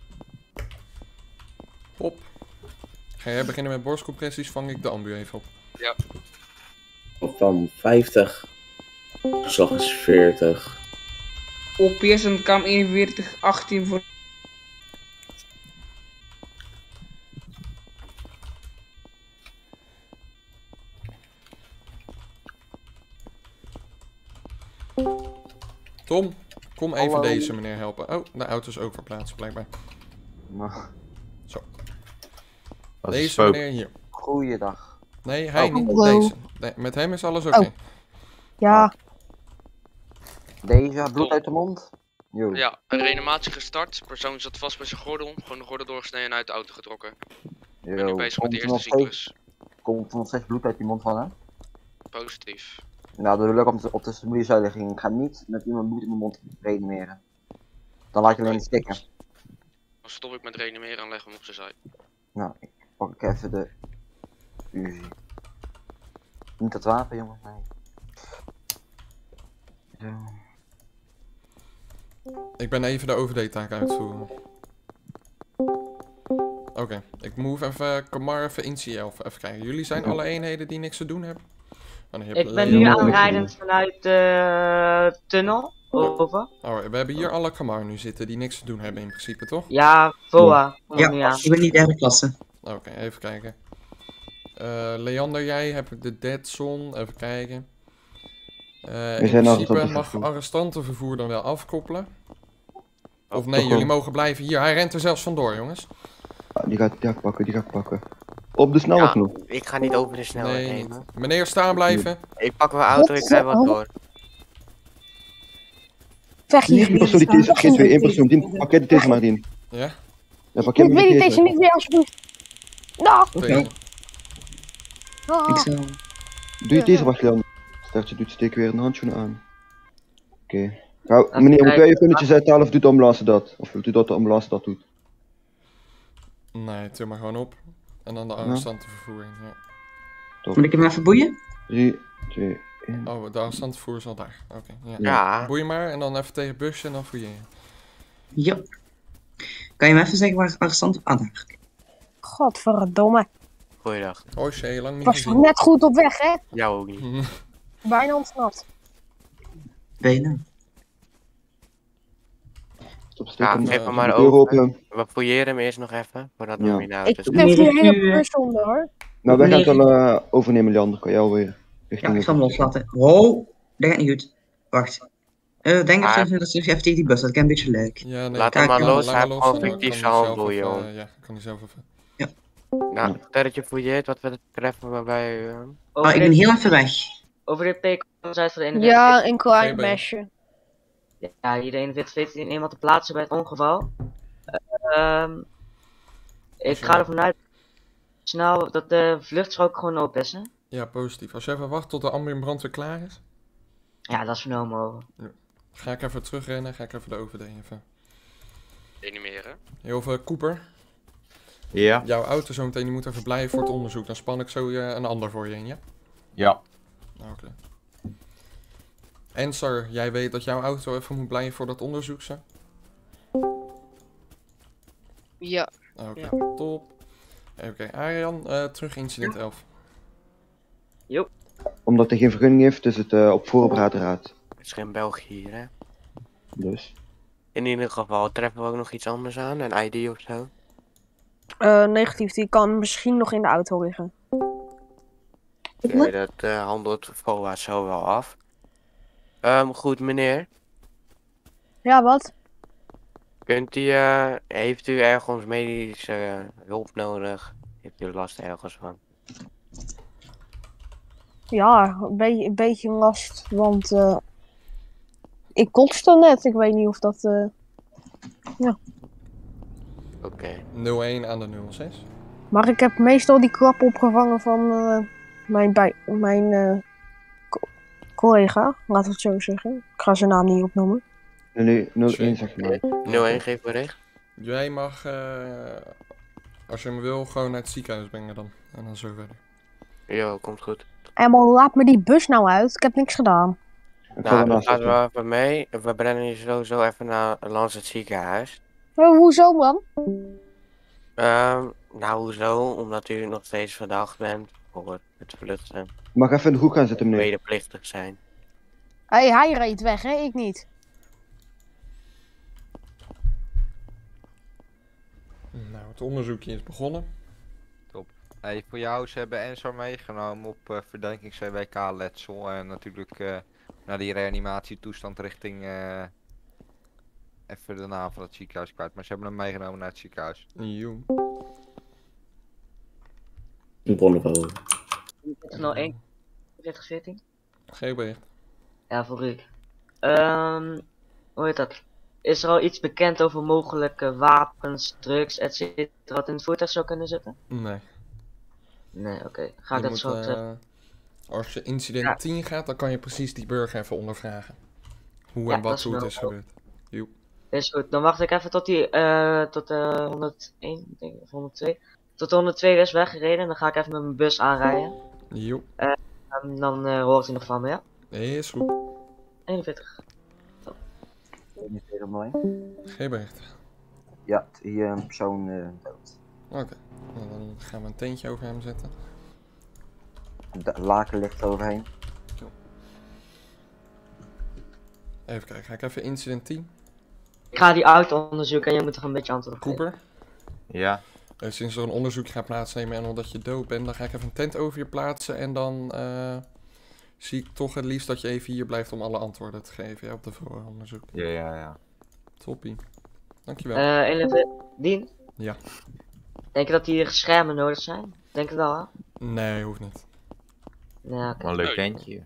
Hop. Ga jij beginnen met borstcompressies, vang ik de ambu even op. Ja. Van vijftig. Slag is veertig. Op Pearson kam eenenveertig, achttien voor... Tom, kom even Hallo. deze meneer helpen. Oh, de auto is ook verplaatst blijkbaar. Nou. Zo. Wat Deze is spook? meneer hier. Goeiedag. Nee, hij Oh, niet. hallo. Deze. Nee, met hem is alles oké. Oh. Ja. Deze, bloed uit de mond? Jo. Ja, een reanimatie gestart. Persoon zat vast bij zijn gordel. Gewoon de gordel doorgesneden en uit de auto getrokken. Ik ben nu bezig met de eerste cyclus. Komt er nog steeds bloed uit die mond van hem? Positief. Nou, dan wil ik op de, op de familiezuiliging. Ik ga niet met iemand bloed in mijn mond reanimeren. Dan laat je alleen stikken. Dan stop ik met reanimeren en leg hem op zijn zij. Nou, ik pak even de Uzi. Niet dat wapen, jongens, nee. Zo. Ik ben even de O V D-taak uitvoeren. Oké, okay. Ik move even Kamar even in C L. Even kijken. Jullie zijn alle eenheden die niks te doen hebben? Oh, nee, ik ben nu aanrijdend vanuit de tunnel. Over. Oh, we hebben hier alle Kamar nu zitten die niks te doen hebben in principe, toch? Ja, V O A. Ja, ja, ik ben die derde klasse. Oké, okay, even kijken. Uh, Leander, jij hebt de Dead Zone. Even kijken. Uh, in principe mag arrestantenvervoer dan wel afkoppelen. Of nee, jullie mogen blijven hier. Hij rent er zelfs vandoor, jongens. Die gaat, die gaat pakken, die gaat pakken. Op de snelweg nog. Ja, ik ga niet over de snelweg nee, heen. Niet. Meneer, staan blijven. Ik pak mijn auto, ik rij wat door. Weg hier. één persoon die deze vergeet weer, één persoon. Die pak jij de deze maar in. Ja? Ja, pak jij ik weet niet deze niet meer alsjeblieft. Nou. Oké. Ah. Doe je deze wacht dan. Startje doet steek weer een handschoen aan. Oké. Okay. Meneer, moet jij je punnetjes uithalen of doet de ambulance dat? Of doet dat de ambulance dat doet? Nee, til maar gewoon op. En dan de arrestantenvervoering, ja. Top. Moet ik hem even boeien? drie, twee, één. Oh, de arrestantenvervoer is al daar. Oké, okay, ja. ja. Boei maar en dan even tegen busje en dan voer je je. Ja. Kan je me even zeggen waar arrestant aan? Godverdomme. Goeiedag. Hoi Shay, lang niet Was toch gezien. net goed op weg, hè? Jou ook niet. Bijna ontsnapt. Bijna. Stop, steek Ja, hem, geef eh, hem maar de deur open. open. We fouilleren hem eerst nog even, voordat we Ja. hem weer naar Ik huis heb die hele u, eh, bus onder, hoor. Nou, wij gaan het Meneer- wel eh, overnemen, Leander. Kan jij alweer Ja, richting ik de zal hem bus. loslaten. Wow, dat gaat niet goed. Wacht. Eh denk Ah. even dat ze even tegen die bus, dat kan een beetje leuk. Ja, nee, Laat Kijk, hem maar ja, los, laat hij maar heeft gewoon en dan fictief kan zijn hij handboeien, zelf joh. even, Ja, kan hij zelf even. Nou, dat je fouilleert wat we treffen waarbij... Uh... Oh, ik ben heel even weg. Over de P K uit voor de eenenveertig. Ja, een klein G B. mesje. Ja, hier de eenenveertig veertien eenmaal te plaatsen bij het ongeval. Ehm ik ga ervan uit snel dat de vluchtstrook gewoon open is, hè? Ja, positief. Als je even wacht tot de ambulance brandweer klaar is, Ja, dat is vernomen over. ga ik even terugrennen, ga ik even de O V D even. Reanimeren. Heel veel Cooper. Ja. Jouw auto zo meteen die moet even blijven voor het onderzoek. Dan span ik zo eh, een ander voor je in, ja? Ja. Oké. En Sir, jij weet dat jouw auto even moet blijven voor dat onderzoek, Sir? Ja. Oké, Ja. top. Oké, Arjan, eh, terug incident elf. Jo. Omdat hij geen vergunning heeft, is het eh, op voorbereidraad. Het is geen België hier, hè? Dus. In ieder geval, treffen we ook nog iets anders aan? Een I D of zo? Eh, negatief, die kan misschien nog in de auto liggen. Oké, dat eh, handelt V O A zo wel af. Ehm, goed, meneer. Ja, wat? Kunt u, eh, heeft u ergens medische eh, hulp nodig? Heeft u last ergens van? Ja, een, be een beetje last, want eh ik kotste net. Ik weet niet of dat... eh ja. Oké. nul één aan de nul zes. Maar ik heb meestal die klap opgevangen van eh, mijn, bij mijn eh, co- collega, laten we het zo zeggen. Ik ga zijn naam niet opnoemen. Nee, nee, nul één zeg je maar. nul één, geef bericht. Jij mag, eh, als je hem wil, gewoon naar het ziekenhuis brengen dan. En dan zo verder. Jo, komt goed. En man, laat me die bus nou uit. Ik heb niks gedaan. Nou, dan gaan we even mee. We brengen je sowieso even naar langs het ziekenhuis. Eh, hoezo man? Ehm, nou, hoezo? Omdat u nog steeds verdacht bent voor het vluchten. Mag even in de hoek gaan zitten, meneer. Medeplichtig zijn. Hé, hey, hij reed weg, hè? Ik niet. Nou, het onderzoekje is begonnen. Top. Hey, voor jou, ze hebben Ensor meegenomen op uh, verdenking C W K-letsel. En natuurlijk uh, naar die reanimatietoestand richting... Uh, even de naam van het ziekenhuis kwijt. Maar ze hebben hem meegenomen naar het ziekenhuis. Jo. Bonneville. nul één veertig veertien. Geen bericht. Ja, voor ik. Ehm hoe heet dat? Is er al iets bekend over mogelijke wapens, drugs, et cetera wat in het voertuig zou kunnen zitten? Nee. Nee, oké. Ga ik Je dat moet, zo eh, terug. Als je incident Ja. tien gaat, dan kan je precies die burger even ondervragen. Hoe Ja, en dat wat is hoe het wel is goed. gebeurd. Jo. Is goed, dan wacht ik even tot die, eh, tot de honderdéén, denk ik, of honderdtwee. Tot de honderdtwee is weggereden en dan ga ik even met mijn bus aanrijden. Jo. Eh, en dan eh, hoort hij nog van me, ja? Is goed. eenenveertig. eenenveertig mooi. Geen bericht. Ja, hier een persoon uh, dood. Oké. Nou, dan gaan we een tentje over hem zetten. De laken ligt overheen. Even kijken, ga ik even incident tien. Ik ga die auto onderzoeken en je moet toch een beetje antwoord geven. Cooper. Ja. Uh, sinds er een onderzoek gaat plaatsnemen en omdat je dood bent, dan ga ik even een tent over je plaatsen en dan uh, zie ik toch het liefst dat je even hier blijft om alle antwoorden te geven, ja, op de vooronderzoek. Ja, ja, ja. Toppie. Dankjewel. Eh, eenenveertig. Dien? Ja. Denk je dat hier schermen nodig zijn? Denk het wel, hè? Nee, hoeft niet. Ja, oké. Wel een leuk tentje.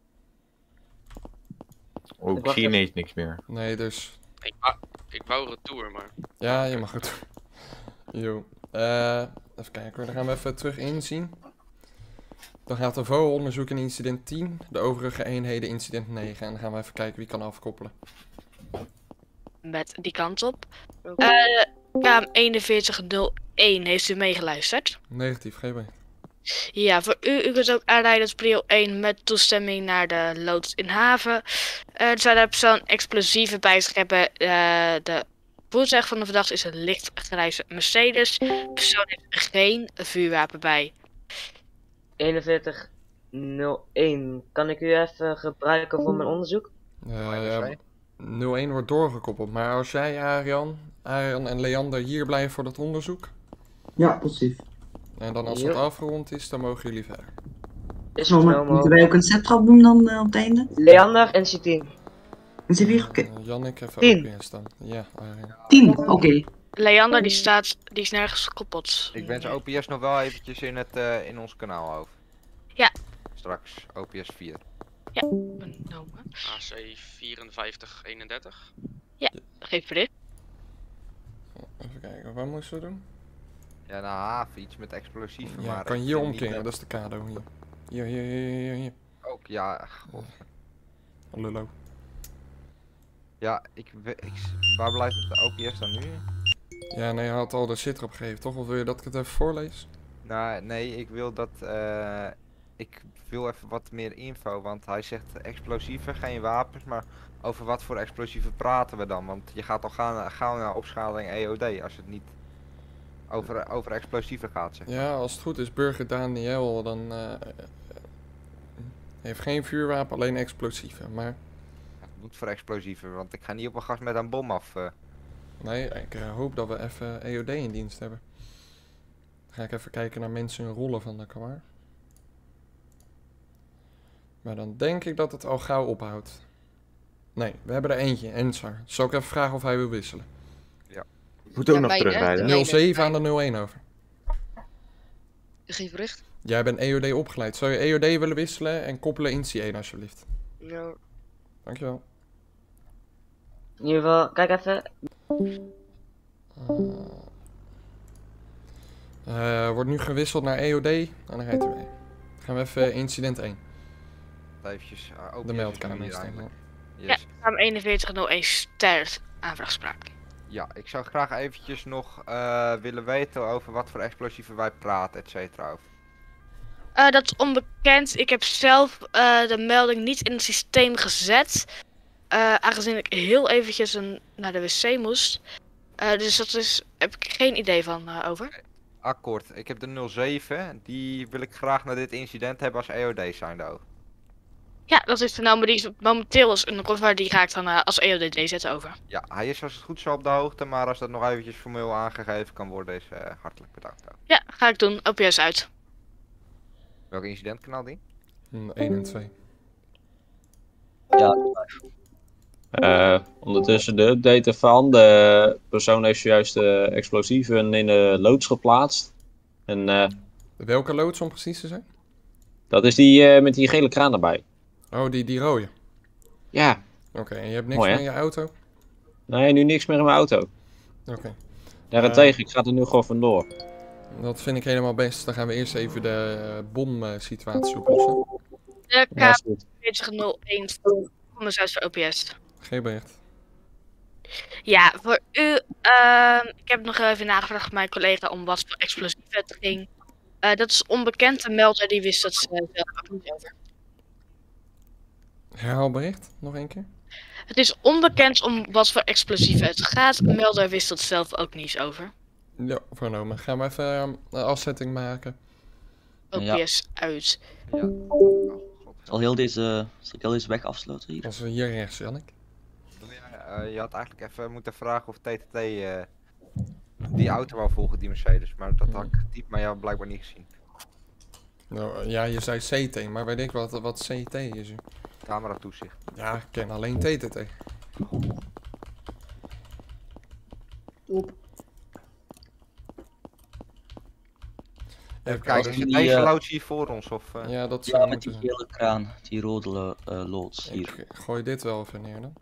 Oh, ik zie ineens niks meer. Nee, dus... Ik wou, ik wou retour, maar... Ja, je mag het. Jo. Uh, even kijken hoor, dan gaan we even terug inzien. Dan gaat de V O A-onderzoek in incident tien, de overige eenheden incident negen. En dan gaan we even kijken wie kan afkoppelen. Met die kant op. Uh, K M eenenveertig nul één, heeft u meegeluisterd? Negatief, geen bericht. Ja, voor u, u kunt ook aanrijden tot prio één met toestemming naar de loods in haven. Uh, er zou de persoon explosieven bij zich hebben. Uh, de voertuig van de verdachte is een lichtgrijze Mercedes. De persoon heeft geen vuurwapen bij. eenenveertig nul één. Kan ik u even gebruiken voor mijn onderzoek? Uh, ja, nul één wordt doorgekoppeld, maar als jij, Arian, Arian en Leander hier blijven voor dat onderzoek. Ja, positief. En dan als Ja. het afgerond is, dan mogen jullie verder. Is Zo, het maar wel moeten mogelijk? wij ook een settrap doen dan eh, op het einde? Leander en C tien. En C vier, oké. Uh, Jannik even Tien. ook eerst dan. Ja, Arian. tien, oké. Leander die staat, die is nergens gekoppeld. Ik wens O P S nog wel eventjes in, het, uh, in ons kanaal over. Ja. Straks O P S vier. Ja, benomen. A C vierenvijftig eenendertig. Ja, geef voor dit. Even kijken, wat moesten we doen? Ja, naar haven, iets met explosieven. Ja, maar kan ik hier vind omkeren, niet dat is de kado hier. Hier, hier, hier, hier, hier. Ook, ja, god. Lullo. Ja, ik, we- ik, waar blijft het O P S dan nu? Ja, nee, hij had al de shit erop gegeven, toch? Of wil je dat ik het even voorlees? Nou, nee, ik wil dat, eh, ik wil even wat meer info, want hij zegt explosieven, geen wapens, maar over wat voor explosieven praten we dan? Want je gaat al gaan, gaan naar opschaling E O D als het niet over, over explosieven gaat, zeg. Ja, als het goed is, burger Daniel, dan eh, heeft geen vuurwapen, alleen explosieven. Maar Moet voor explosieven, want ik ga niet op een gast met een bom af. eh. nee, ik eh, hoop dat we even E O D in dienst hebben. Dan ga ik even kijken naar mensen hun rollen van de kamer. Maar dan denk ik dat het al gauw ophoudt. Nee, we hebben er eentje, Ensar. Zal ik even vragen of hij wil wisselen? Ja. Moet ook Ja, nog mijne, terugrijden. de mijne. nul zeven aan de nul één over. Geef bericht. Jij bent E O D opgeleid. Zou je E O D willen wisselen en koppelen in C één alsjeblieft? Ja. Dankjewel. In ieder geval, kijk even. Eh wordt nu gewisseld naar E O D en dan rijdt u mee. Gaan we even incident één. Eventjes, uh, O P S De is meldkamer hier is dan, eindelijk. Ja, Yes. naam eenenveertig nul één sterft aanvraagspraak. Ja, ik zou graag eventjes nog eh, willen weten over wat voor explosieven wij praten, et cetera. over. Eh, dat is onbekend. Ik heb zelf eh, de melding niet in het systeem gezet. eh, aangezien ik heel eventjes een, naar de wc moest. Eh, dus dat is, heb ik geen idee van eh, over. Akkoord, ik heb de nul zeven, die wil ik graag naar dit incident hebben als E O D zijnde over. Ja, dat is de naam, maar die is momenteel is een cover die ga ik dan eh, als E O D zetten over. Ja, hij is als het goed is op de hoogte, maar als dat nog eventjes formeel aangegeven kan worden, is eh, hartelijk bedankt. ook. Ja, ga ik doen. O P S uit. Welk incident kanaal die? één en twee. Ja. Uh, ondertussen de update ervan. De persoon heeft zojuist de explosieven in de loods geplaatst. En, uh, Welke loods om precies te zijn? dat is die uh, met die gele kraan erbij. Oh, die, die rode? Ja. Oké, okay, en je hebt niks Mooi, meer in je auto? Nee, nu niks meer in mijn auto. Oké. Okay. Daarentegen, uh, ik ga er nu gewoon vandoor. Dat vind ik helemaal best. Dan gaan we eerst even de bomsituatie oplossen. De K veertig nul één van Zuid voor O P S. Geen bericht. Ja, voor u, uh, ik heb nog even nagevraagd met mijn collega om wat voor explosief het ging. Uh, dat is onbekend, de melder die wist dat ze uh, zelf ook niet over. Herhaal bericht, nog één keer. Het is onbekend om wat voor explosief het gaat, de melder wist dat zelf ook niet over. Ja, vernomen. Gaan we even uh, een afzetting maken. O P S ja. uit. Ja. Zal heel deze, zal ik heel deze weg afsluiten hier? Als we hier rechts, Jannik. Ja, uh, je had eigenlijk even moeten vragen of T T T uh, die auto wou volgen, die Mercedes. Maar dat had ik getypt, maar je had blijkbaar niet gezien. Nou, ja, je zei C T, maar weet ik wat, wat C T is. Camera toezicht. Ja, ik ken alleen T T T. Top. Even kijken, is het deze loods hier voor ons? Of, uh... Ja, dat ja, met die gele kraan, die rode uh, loods hier. Ik gooi dit wel even neer dan.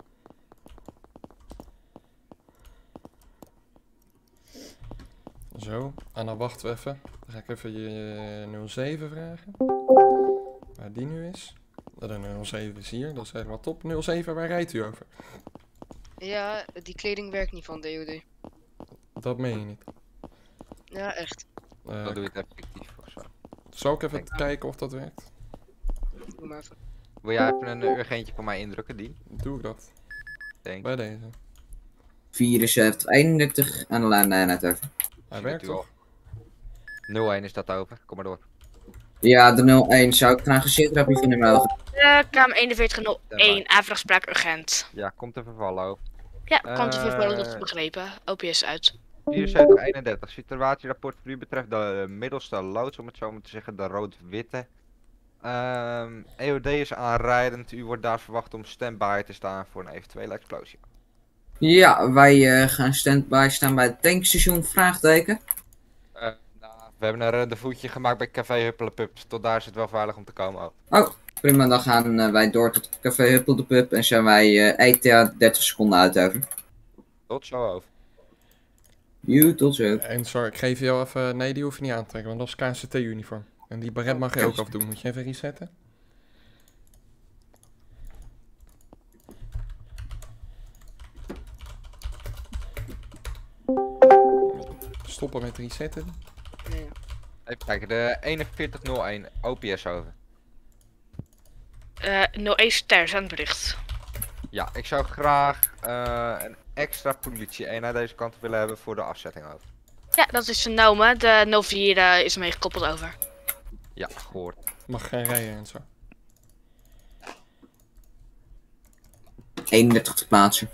Zo, en dan wachten we even. Dan ga ik even je nul zeven vragen. Waar die nu is. De nul zeven is hier, dat is helemaal top. nul zeven, waar rijdt u over? Ja, die kleding werkt niet van D O D. Dat meen je niet. Ja, echt. Uh, dan doe je het effectief of zo. Zal ik even Denk. kijken of dat werkt? Doe maar even. Wil jij even een urgentje voor mij indrukken, die? Doe ik dat. Denk. Bij deze. vierenzeventig, eenendertig aan de lijn net over. Hij werkt toch? nul één is dat over, kom maar door. Ja, de nul één. Zou ik graag een zitterapie van hem mogen? Uh, kamer eenenveertig nul één, aanvraagspraak urgent. Ja, komt even vallen. Ja, komt even vallen, dat Eh, is begrepen. O P S uit. vierenzeventig eenendertig, situatierapport voor u betreft de middelste loods, om het zo maar te zeggen, de rood-witte. Ehm E O D is aanrijdend, u wordt daar verwacht om standby te staan voor een eventuele explosie. Ja, wij uh, gaan standby staan bij het tankstation, vraagteken. Uh, nou, we hebben een rendezvousje gemaakt bij Café Huppelepup, tot daar is het wel veilig om te komen ook. Oh, prima, dan gaan uh, wij door tot Café Huppelepup en zijn wij uh, E T A dertig seconden uit over. Tot zo over. You, tot zo. En sorry, ik geef jou even... Nee, die hoef je niet aan te trekken, want dat is K C T-uniform. En die baret mag je ook afdoen. Moet je even resetten? Stoppen met resetten. Nee. Even kijken, de eenenveertig nul één, O P S over. Uh, nul één sterren aan het bericht. Ja, ik zou graag uh, een extra politie-eenheid deze kant op willen hebben voor de afzetting over. Ja, dat is genomen. De nul vier uh, is mee gekoppeld over. Ja, gehoord. Mag geen rijden en zo. eenendertig te plaatsen.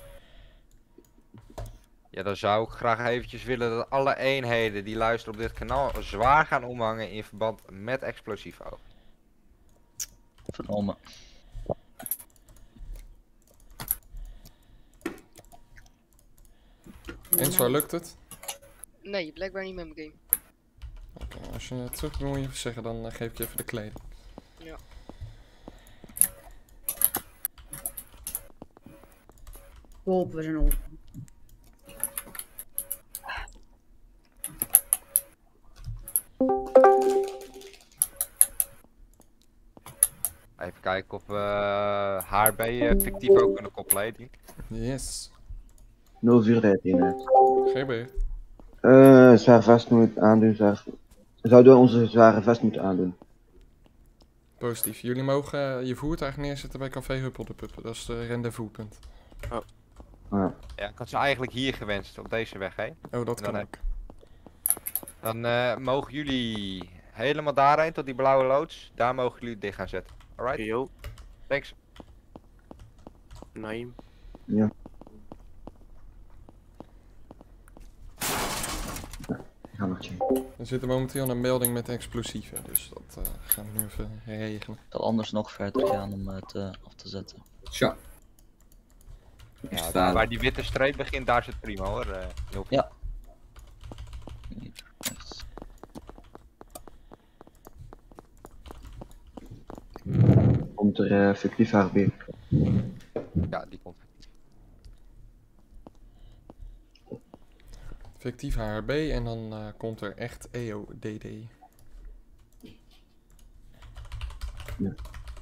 Ja, dan zou ik graag eventjes willen dat alle eenheden die luisteren op dit kanaal zwaar gaan omhangen in verband met explosieven over. Vernomen. En zo lukt het? Nee, blijkbaar niet met mijn game. Oké, okay, als je het terug wil je even zeggen, dan uh, geef ik je even de kleding. Ja. Op, we zijn op. Even kijken of we uh, haar bij uh, fictief ook kunnen koppelen. Yes. nul vier dertien uit. Geen bericht. Uh, zware vest moet aandoen. Zware... Zouden we onze zware vest moeten aandoen? Positief. Jullie mogen uh, je voertuig neerzetten bij Café Huppel de Pup. Dat is de rendezvouspunt. Oh. Ja. Ja, ik had ze eigenlijk hier gewenst, op deze weg, hè? Oh, dat kan dan, ook. Dan uh, mogen jullie helemaal daarheen, tot die blauwe loods. Daar mogen jullie dicht gaan zetten. Alright? Yo. Thanks. Nee. Ja. Ga nog checken. Er zit momenteel een melding met explosieven, dus dat uh, gaan we nu even regelen. Ik zal anders nog verder gaan om het uh, af te zetten. Zo. Ja, daar, waar die witte streep begint, daar zit prima hoor. Uh, heel ja. Komt er uh, fictief H R B? Ja, die komt. Fictief H R B en dan uh, komt er echt E O D D. Ja.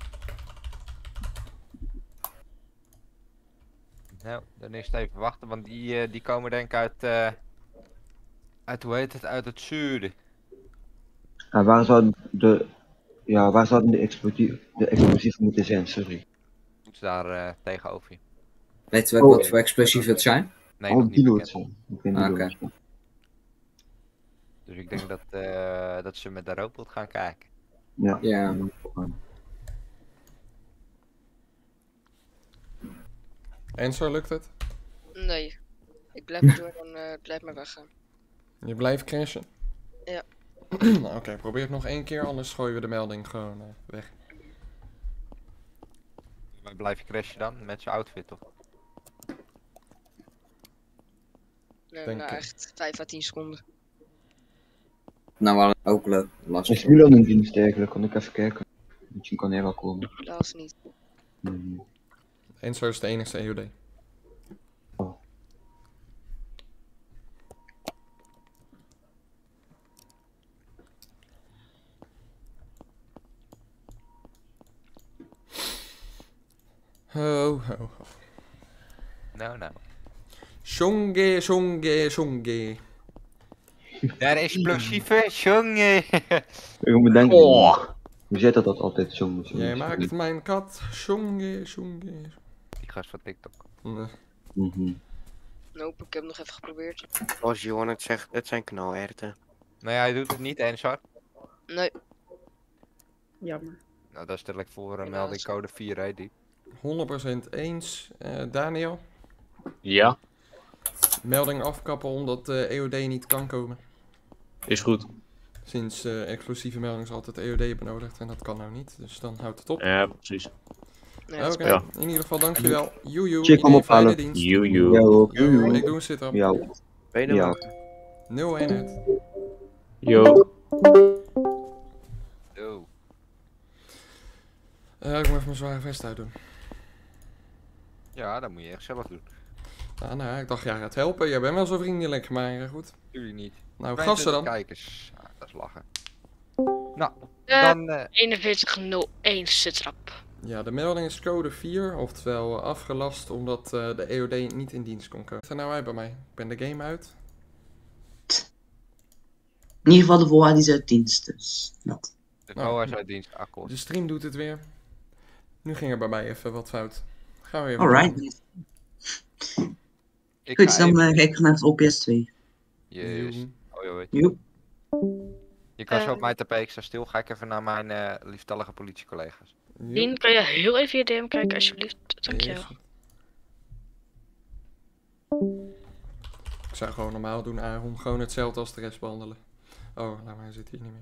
Nou, dan is het even wachten, want die, uh, die komen denk ik uit, uh, uit, hoe heet het, uit het zuiden. Ah, waar zouden de, ja, waar zouden de explosieven, de explosieven moeten zijn, sorry. Moet ze daar uh, tegenover je. Weten we ook Oh. wat voor explosieven het zijn? Nee, oh, nog niet die bekend. loodsen. Ik weet niet Ah, hoe oké. het is. Dus ik denk dat, uh, dat ze met de rookpot gaan kijken. Ja. Ja. En zo lukt het? Nee. Ik blijf maar door en uh, blijf maar weggaan. Je blijft crashen? Ja. Nou, Oké, okay, probeer het nog één keer, anders gooien we de melding gewoon uh, weg. Waar blijf je crashen dan? Met zijn outfit toch? Nee, Denk nou ik. echt vijf à tien seconden. Nou, wel ook leuk. Lastig. Is Milan in dienst eigenlijk? Kan ik even kijken? Misschien kan hij wel komen. Helaas niet. Hmm. Enzo is de enigste E O D. Ho, ho, ho. Nou, nou. Shonge, shonge, shonge. Daar explosieve, jongen. Ik moet denken. Oh. Hoe zit dat, dat altijd zo? zo Jij maakt mijn kat shonge, shonge. Die gast van TikTok. Nee. Mm-hmm. Nope, ik heb nog even geprobeerd. Zoals Johan het zegt, het zijn knalherten. Nee, hij doet het niet, Ensar. Nee. Jammer. Nou, daar stel ik voor een Helaas. melding code vier, hè, die. honderd procent eens. Eh, Daniel? Ja, Melding afkappen omdat de E O D niet kan komen. is goed. Sinds uh, explosieve melding is altijd E O D benodigd en dat kan nou niet. Dus dan houdt het op. Ja, precies. Nee, dat is Oké, Ja. in ieder geval dankjewel. Joejoe, Check hem iedereen fijne ophalen. dienst. Joejoe. Yo, Yo, ik doe een sit-up. Yo. Ben je Ja. er nul eenheid. Yo. Yo. Uh, ik moet even mijn zware vest uitdoen. Ja, dat moet je echt zelf doen. Ah, nou, ik dacht, jij gaat helpen. Jij bent wel zo vriendelijk, maar uh, goed. Jullie niet. Nou, Vijfentwintig gasten dan. kijkers. Ah, dat is lachen. Nou, Eh, dan... eh, eenenveertig nul één sitrap. Ja, de melding is code vier, oftewel uh, afgelast omdat uh, de E O D niet in dienst kon komen. Wat is er nou uit bij mij? Ik ben de game uit. In ieder geval de V O A die is uit dienst, dus dat. de nou, V O A is uit dienst, akkoord. De stream doet het weer. Nu ging er bij mij even wat fout. Gaan we even. Alright. Ik Goed, ga dan even- uh, ga ik naar het O P S twee. Yes. Hoi, hoi. Joep. Je kan zo Eh. op mij tappen, ik sta stil. Ga ik even naar mijn eh lieftallige politiecollega's. Dien, kan je heel even je D M kijken alsjeblieft? Dankjewel. Ik zou gewoon normaal doen, Aaron. Gewoon hetzelfde als de rest behandelen. Oh, laat maar, hij zit hier niet meer.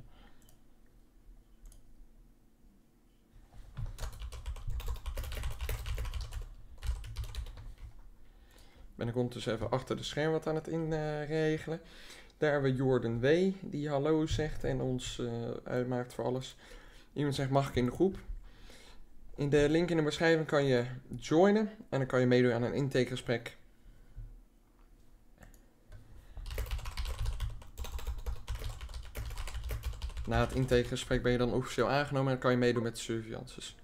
Ben ik ondertussen even achter de scherm wat aan het inregelen. Daar hebben we Jordan W. die hallo zegt en ons uh, uitmaakt voor alles. Iemand zegt mag ik in de groep. In de link in de beschrijving kan je joinen en dan kan je meedoen aan een intakegesprek. Na het intakegesprek ben je dan officieel aangenomen en dan kan je meedoen met de surveillances.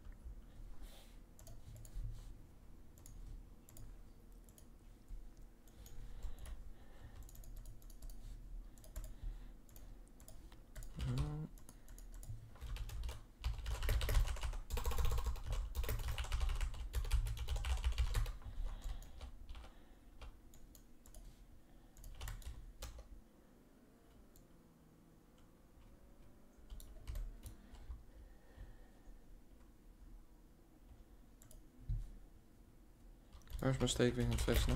Waar is mijn steekwing aan het vesten?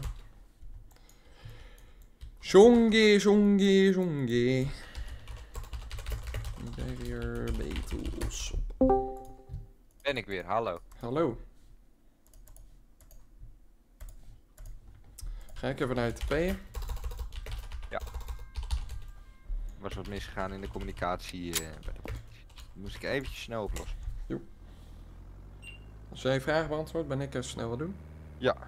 Zonge, zonge, zonge. Barrier Beetles. Ben ik weer, hallo. Hallo. Ga ik even naar het T P'en? Ja. Er was wat misgegaan in de communicatie eh, bij de politie. Die moest ik eventjes snel oplossen. Jo. Als jij vragen beantwoordt, ben ik even snel wat doen. Ja.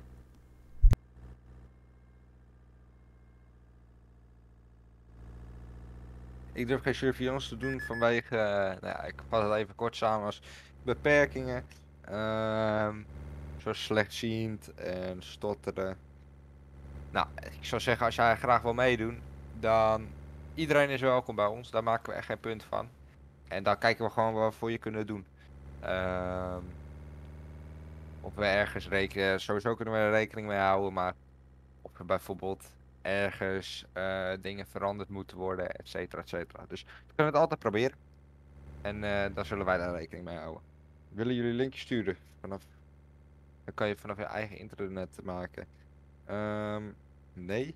Ik durf geen surveillance te doen vanwege, uh, nou ja, ik vat het even kort samen als beperkingen. Uh, zoals slechtziend en stotteren. Nou, ik zou zeggen als jij graag wil meedoen, dan iedereen is welkom bij ons. Daar maken we echt geen punt van. En dan kijken we gewoon wat we voor je kunnen doen. Uh, of we ergens rekenen, sowieso kunnen we er rekening mee houden, maar of er bijvoorbeeld ergens uh, dingen veranderd moeten worden, et cetera, et cetera. Dus we kunnen het altijd proberen. En uh, dan zullen wij daar rekening mee houden. Willen jullie linkjes sturen? Vanaf... Dan kan je vanaf je eigen internet maken. Um, nee.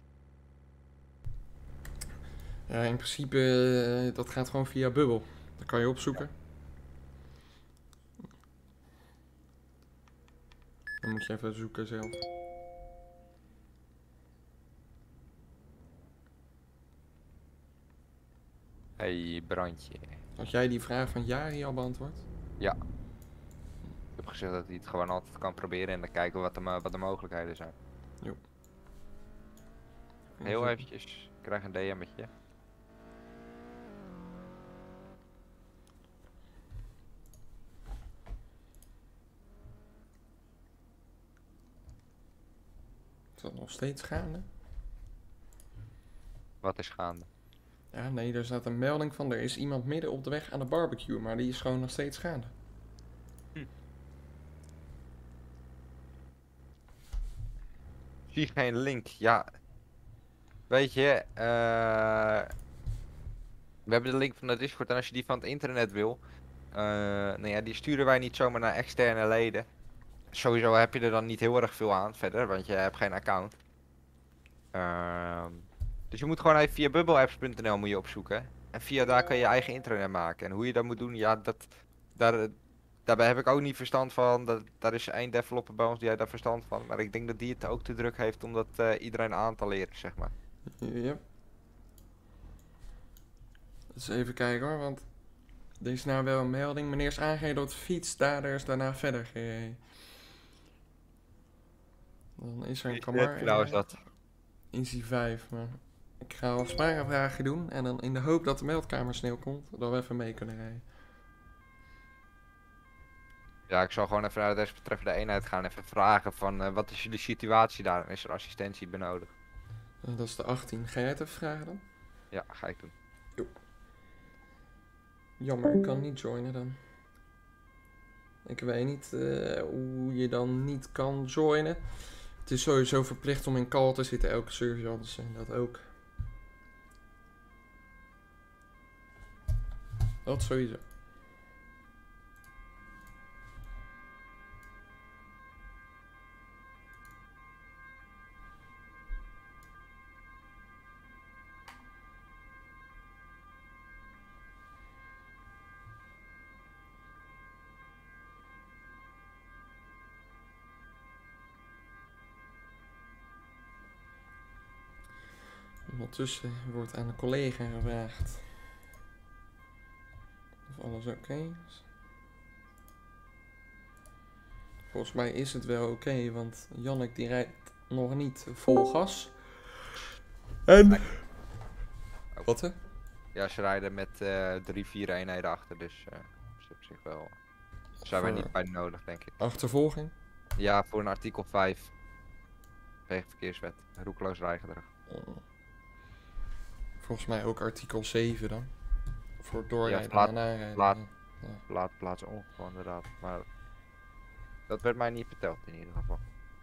Ja, in principe, uh, dat gaat gewoon via Bubble. Dat kan je opzoeken. Dan moet je even zoeken zelf. Hey, Brandje. Had jij die vraag van Jari al beantwoord? Ja. Ik heb gezegd dat hij het gewoon altijd kan proberen en dan kijken we wat de, wat de mogelijkheden zijn. Jo. Heel eventjes, ik krijg een D M'tje. Is dat nog steeds gaande? Wat is gaande? Ja, nee, er staat een melding van er is iemand midden op de weg aan de barbecue, maar die is gewoon nog steeds gaande. Hm. Zie geen link, ja. Weet je, uh, we hebben de link van de Discord en als je die van het internet wil, Uh, nou ja, die sturen wij niet zomaar naar externe leden. Sowieso heb je er dan niet heel erg veel aan verder, want je hebt geen account. Uh, dus je moet gewoon even via bubbleapps punt n l moet je opzoeken. En via daar kan je je eigen intranet maken. En hoe je dat moet doen, ja, dat, daar, daarbij heb ik ook niet verstand van. Dat, daar is één developer bij ons die heeft daar verstand van. Maar ik denk dat die het ook te druk heeft omdat uh, iedereen aan te leren, zeg maar. Ja. Dus even kijken hoor, want er is nou wel een melding. Meneer is aangereden door het fietsdader is daarna verder gereden. Dan is er een kamar. Trouwens dat. Easy vijf, maar ik ga wel spraakvragen doen en dan in de hoop dat de meldkamer snel komt, dat we even mee kunnen rijden. Ja, ik zal gewoon even naar de desbetreffende eenheid gaan, even vragen van uh, wat is jullie situatie daar en is er assistentie benodigd? Uh, dat is de achttien. Ga jij het even vragen dan? Ja, ga ik doen. Jo. Jammer, ik kan niet joinen dan. Ik weet niet uh, hoe je dan niet kan joinen. Het is sowieso verplicht om in call te zitten, elke surveillance en dat ook. Dat sowieso. Ondertussen wordt aan de collega gevraagd of alles oké okay is. Volgens mij is het wel oké, okay, want Jannik die rijdt nog niet vol gas. En... Oh. Wat hè? Ja, ze rijden met uh, drie, vier eenheden achter, dus uh, is op zich wel... Zijn wij niet bij nodig, denk ik. Achtervolging? Ja, voor een artikel vijf. Wegenverkeerswet. Roekeloos rijgedrag. Oh. Volgens mij ook artikel zeven dan. Voor doorrijden ja, laat, en aanrijden. Laat, ja. laat plaatsen ongeval inderdaad. Maar dat werd mij niet verteld in ieder geval.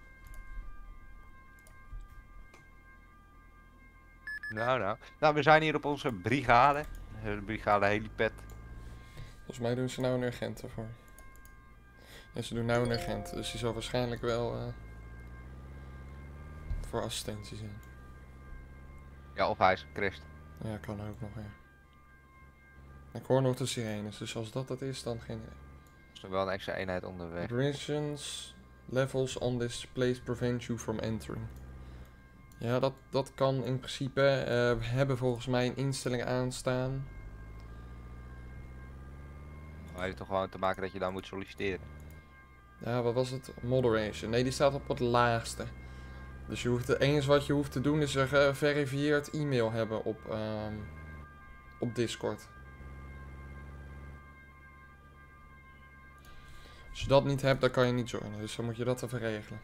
Nou, nou. Nou, we zijn hier op onze brigade. De brigade helipad. Volgens mij doen ze nou een urgent ervoor. Ja, ze doen nou een urgent. Dus die zal waarschijnlijk wel uh, voor assistentie zijn. Ja, of hij is Christ. Ja, kan ook nog, ja. Ik hoor nog de sirenes, dus als dat het is, dan geen idee. Er is nog wel een extra eenheid onderweg. Operations levels on this place prevent you from entering. Ja, dat, dat kan in principe. Uh, we hebben volgens mij een instelling aanstaan. Maar heeft toch gewoon te maken dat je dan moet solliciteren? Ja, wat was het? Moderation. Nee, die staat op het laagste. Dus je hoeft, het enige wat je hoeft te doen is een geverifieerd e-mail hebben op, um, op Discord. Als je dat niet hebt, dan kan je niet joinen. Dus dan moet je dat even regelen.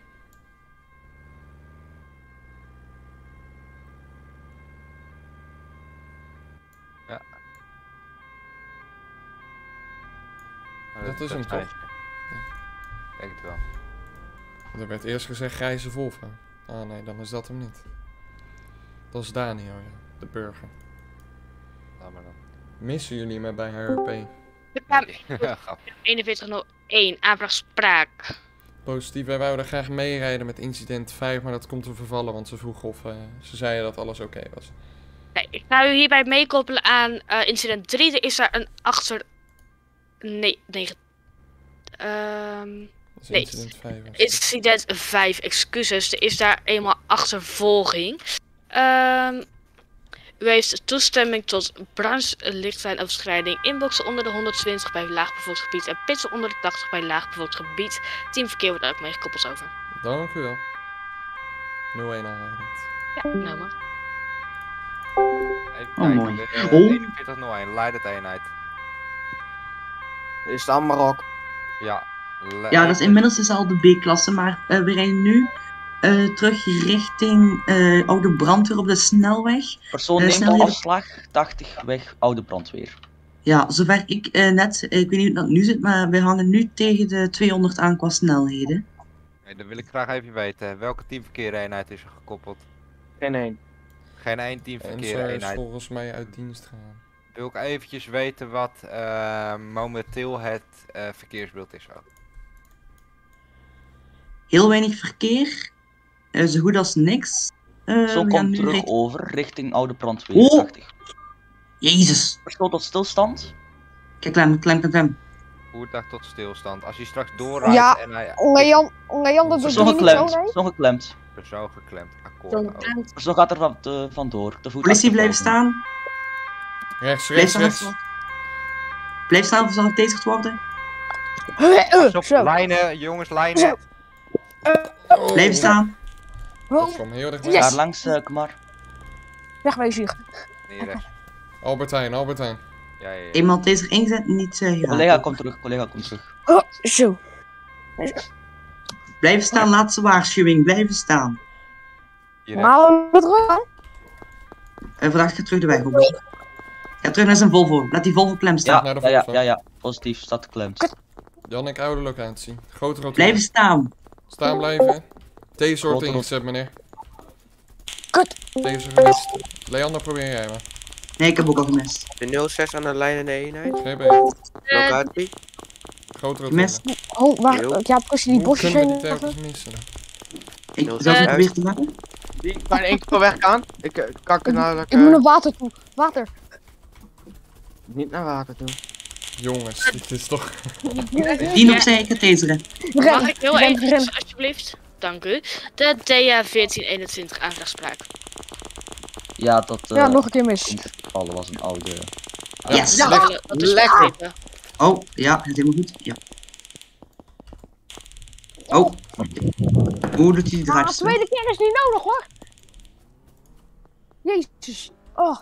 Ja. Dat, dat is hem toch? Ja. Denk het wel. Er werd eerst gezegd grijze Volvo. Ah nee, dan is dat hem niet. Dat is Daniel, ja. De burger. Laat maar dan. Missen jullie me bij H R P? eenenveertig nul één, aanvraag spraak. Positief, wij wouden graag meerijden met incident vijf, maar dat komt te vervallen, want ze vroegen of uh, ze zeiden dat alles oké okay was. Nee, ik ga u hierbij meekoppelen aan uh, incident drie. Er is daar een achter... Nee, nee. Um... Nee, incident vijf, incident vijf, excuses. Er is daar eenmaal achtervolging. Um, u heeft toestemming tot brandslichtlijn-overschrijding, inboxen onder de honderdtwintig bij laagbevolkt gebied en pitsen onder de tachtig bij laagbevolkt gebied. Teamverkeer wordt daar ook mee gekoppeld over. Dank u wel. nul één aanrijdend. Ja, nou maar. Even oh, kijken, mooi. de, uh, Oh. eenenveertig nul één, leidend eenheid. Is het Amarok? Ja. Ja, dat is inmiddels dezelfde B-klasse, maar uh, we rijden nu uh, terug richting uh, Oude Brandweer op de snelweg. Persoon Uh, neemt snelheden- al afslag, tachtig weg, Oude Brandweer. Ja, zover ik uh, net, uh, ik weet niet hoe dat nu zit, maar we hangen nu tegen de tweehonderd aan qua snelheden. Nee, dan wil ik graag even weten, welke teamverkeer-eenheid is er gekoppeld? Geen één. Geen één En teamverkeer-eenheid. is volgens mij uit dienst gaan. wil ik eventjes weten wat uh, momenteel het uh, verkeersbeeld is ook. Heel weinig verkeer. Uh, zo goed als niks. Uh, Zo we gaan komt nu terug richt- over richting Oude Brand Oh! tweeëntachtig. Jezus. Verstoot tot stilstand. Kijk, klem, klem, klem, klem. Voertuig tot stilstand. Als hij straks doorrijdt Ja, en hij... Leon, Leon, dat doet Persoon hij niet zo, geklemd. nee? Persoon geklemd. Persoon geklemd, akkoord. Persoon ook. geklemd. Persoon gaat er van, uh, vandoor. De voet Politie, blijf achtervolgen. staan. Rechts, Blijf rechts, staan. rechts. als- Blijf staan, of zal getaserd worden. Pas op, lijnen, jongens, lijnen. Blijf staan. Dat kwam heel dichtbij. Yes. Daar langs, uh, Kamar. Wegwezen hier. Nee, rechts. Albertijn, Albertijn. Ja, ja, ja. Eenmaal taser ingezet, niet uh, geraakt. Collega komt terug, collega komt terug. Oh, zo. Blijven staan, laatste waarschuwing. Blijven staan. Maar we terug. En vandaag gaat terug de weg op. Ga terug naar zijn Volvo. Laat die Volvo klem Ja, staan. naar de ja, ja, Volvo. ja, ja. Positief, staat geklemd. Jannik, oude locatie. Grote rotonde. Blijven staan. Staan blijven. Deze wordt Grote ingezet, meneer. Kut. Deze gemist. Leander, probeer jij maar. Nee, ik heb ook al gemist. De nul zes aan de lijn in de eenheid. G B. Locatie. Grote rotonde. Gemist. Oh, waar? Ja, tussen die Hoe bosjes kunnen we heen. die telkens missen? Ik nul zal zes het uit. weer te maken. Die kan één keer weg gaan. Ik eh, kak naar Ik moet naar water toe. Water. Niet naar water toe. Jongens, dit is toch... Dien opzij, ik ga taseren. Mag ik heel ren, even, ren. alsjeblieft? Dank u. De D A veertien eenentwintig aanvragspraak. Ja, dat uh, Ja, nog een keer mis. ingevallen was een oude... Yes. Ja, Lekker. dat is Lekker. begrepen. Oh, ja, het is helemaal goed. Ja. Oh. Hoe doet hij het Ah, eruit? tweede keer is niet nodig hoor. Jezus. Oh.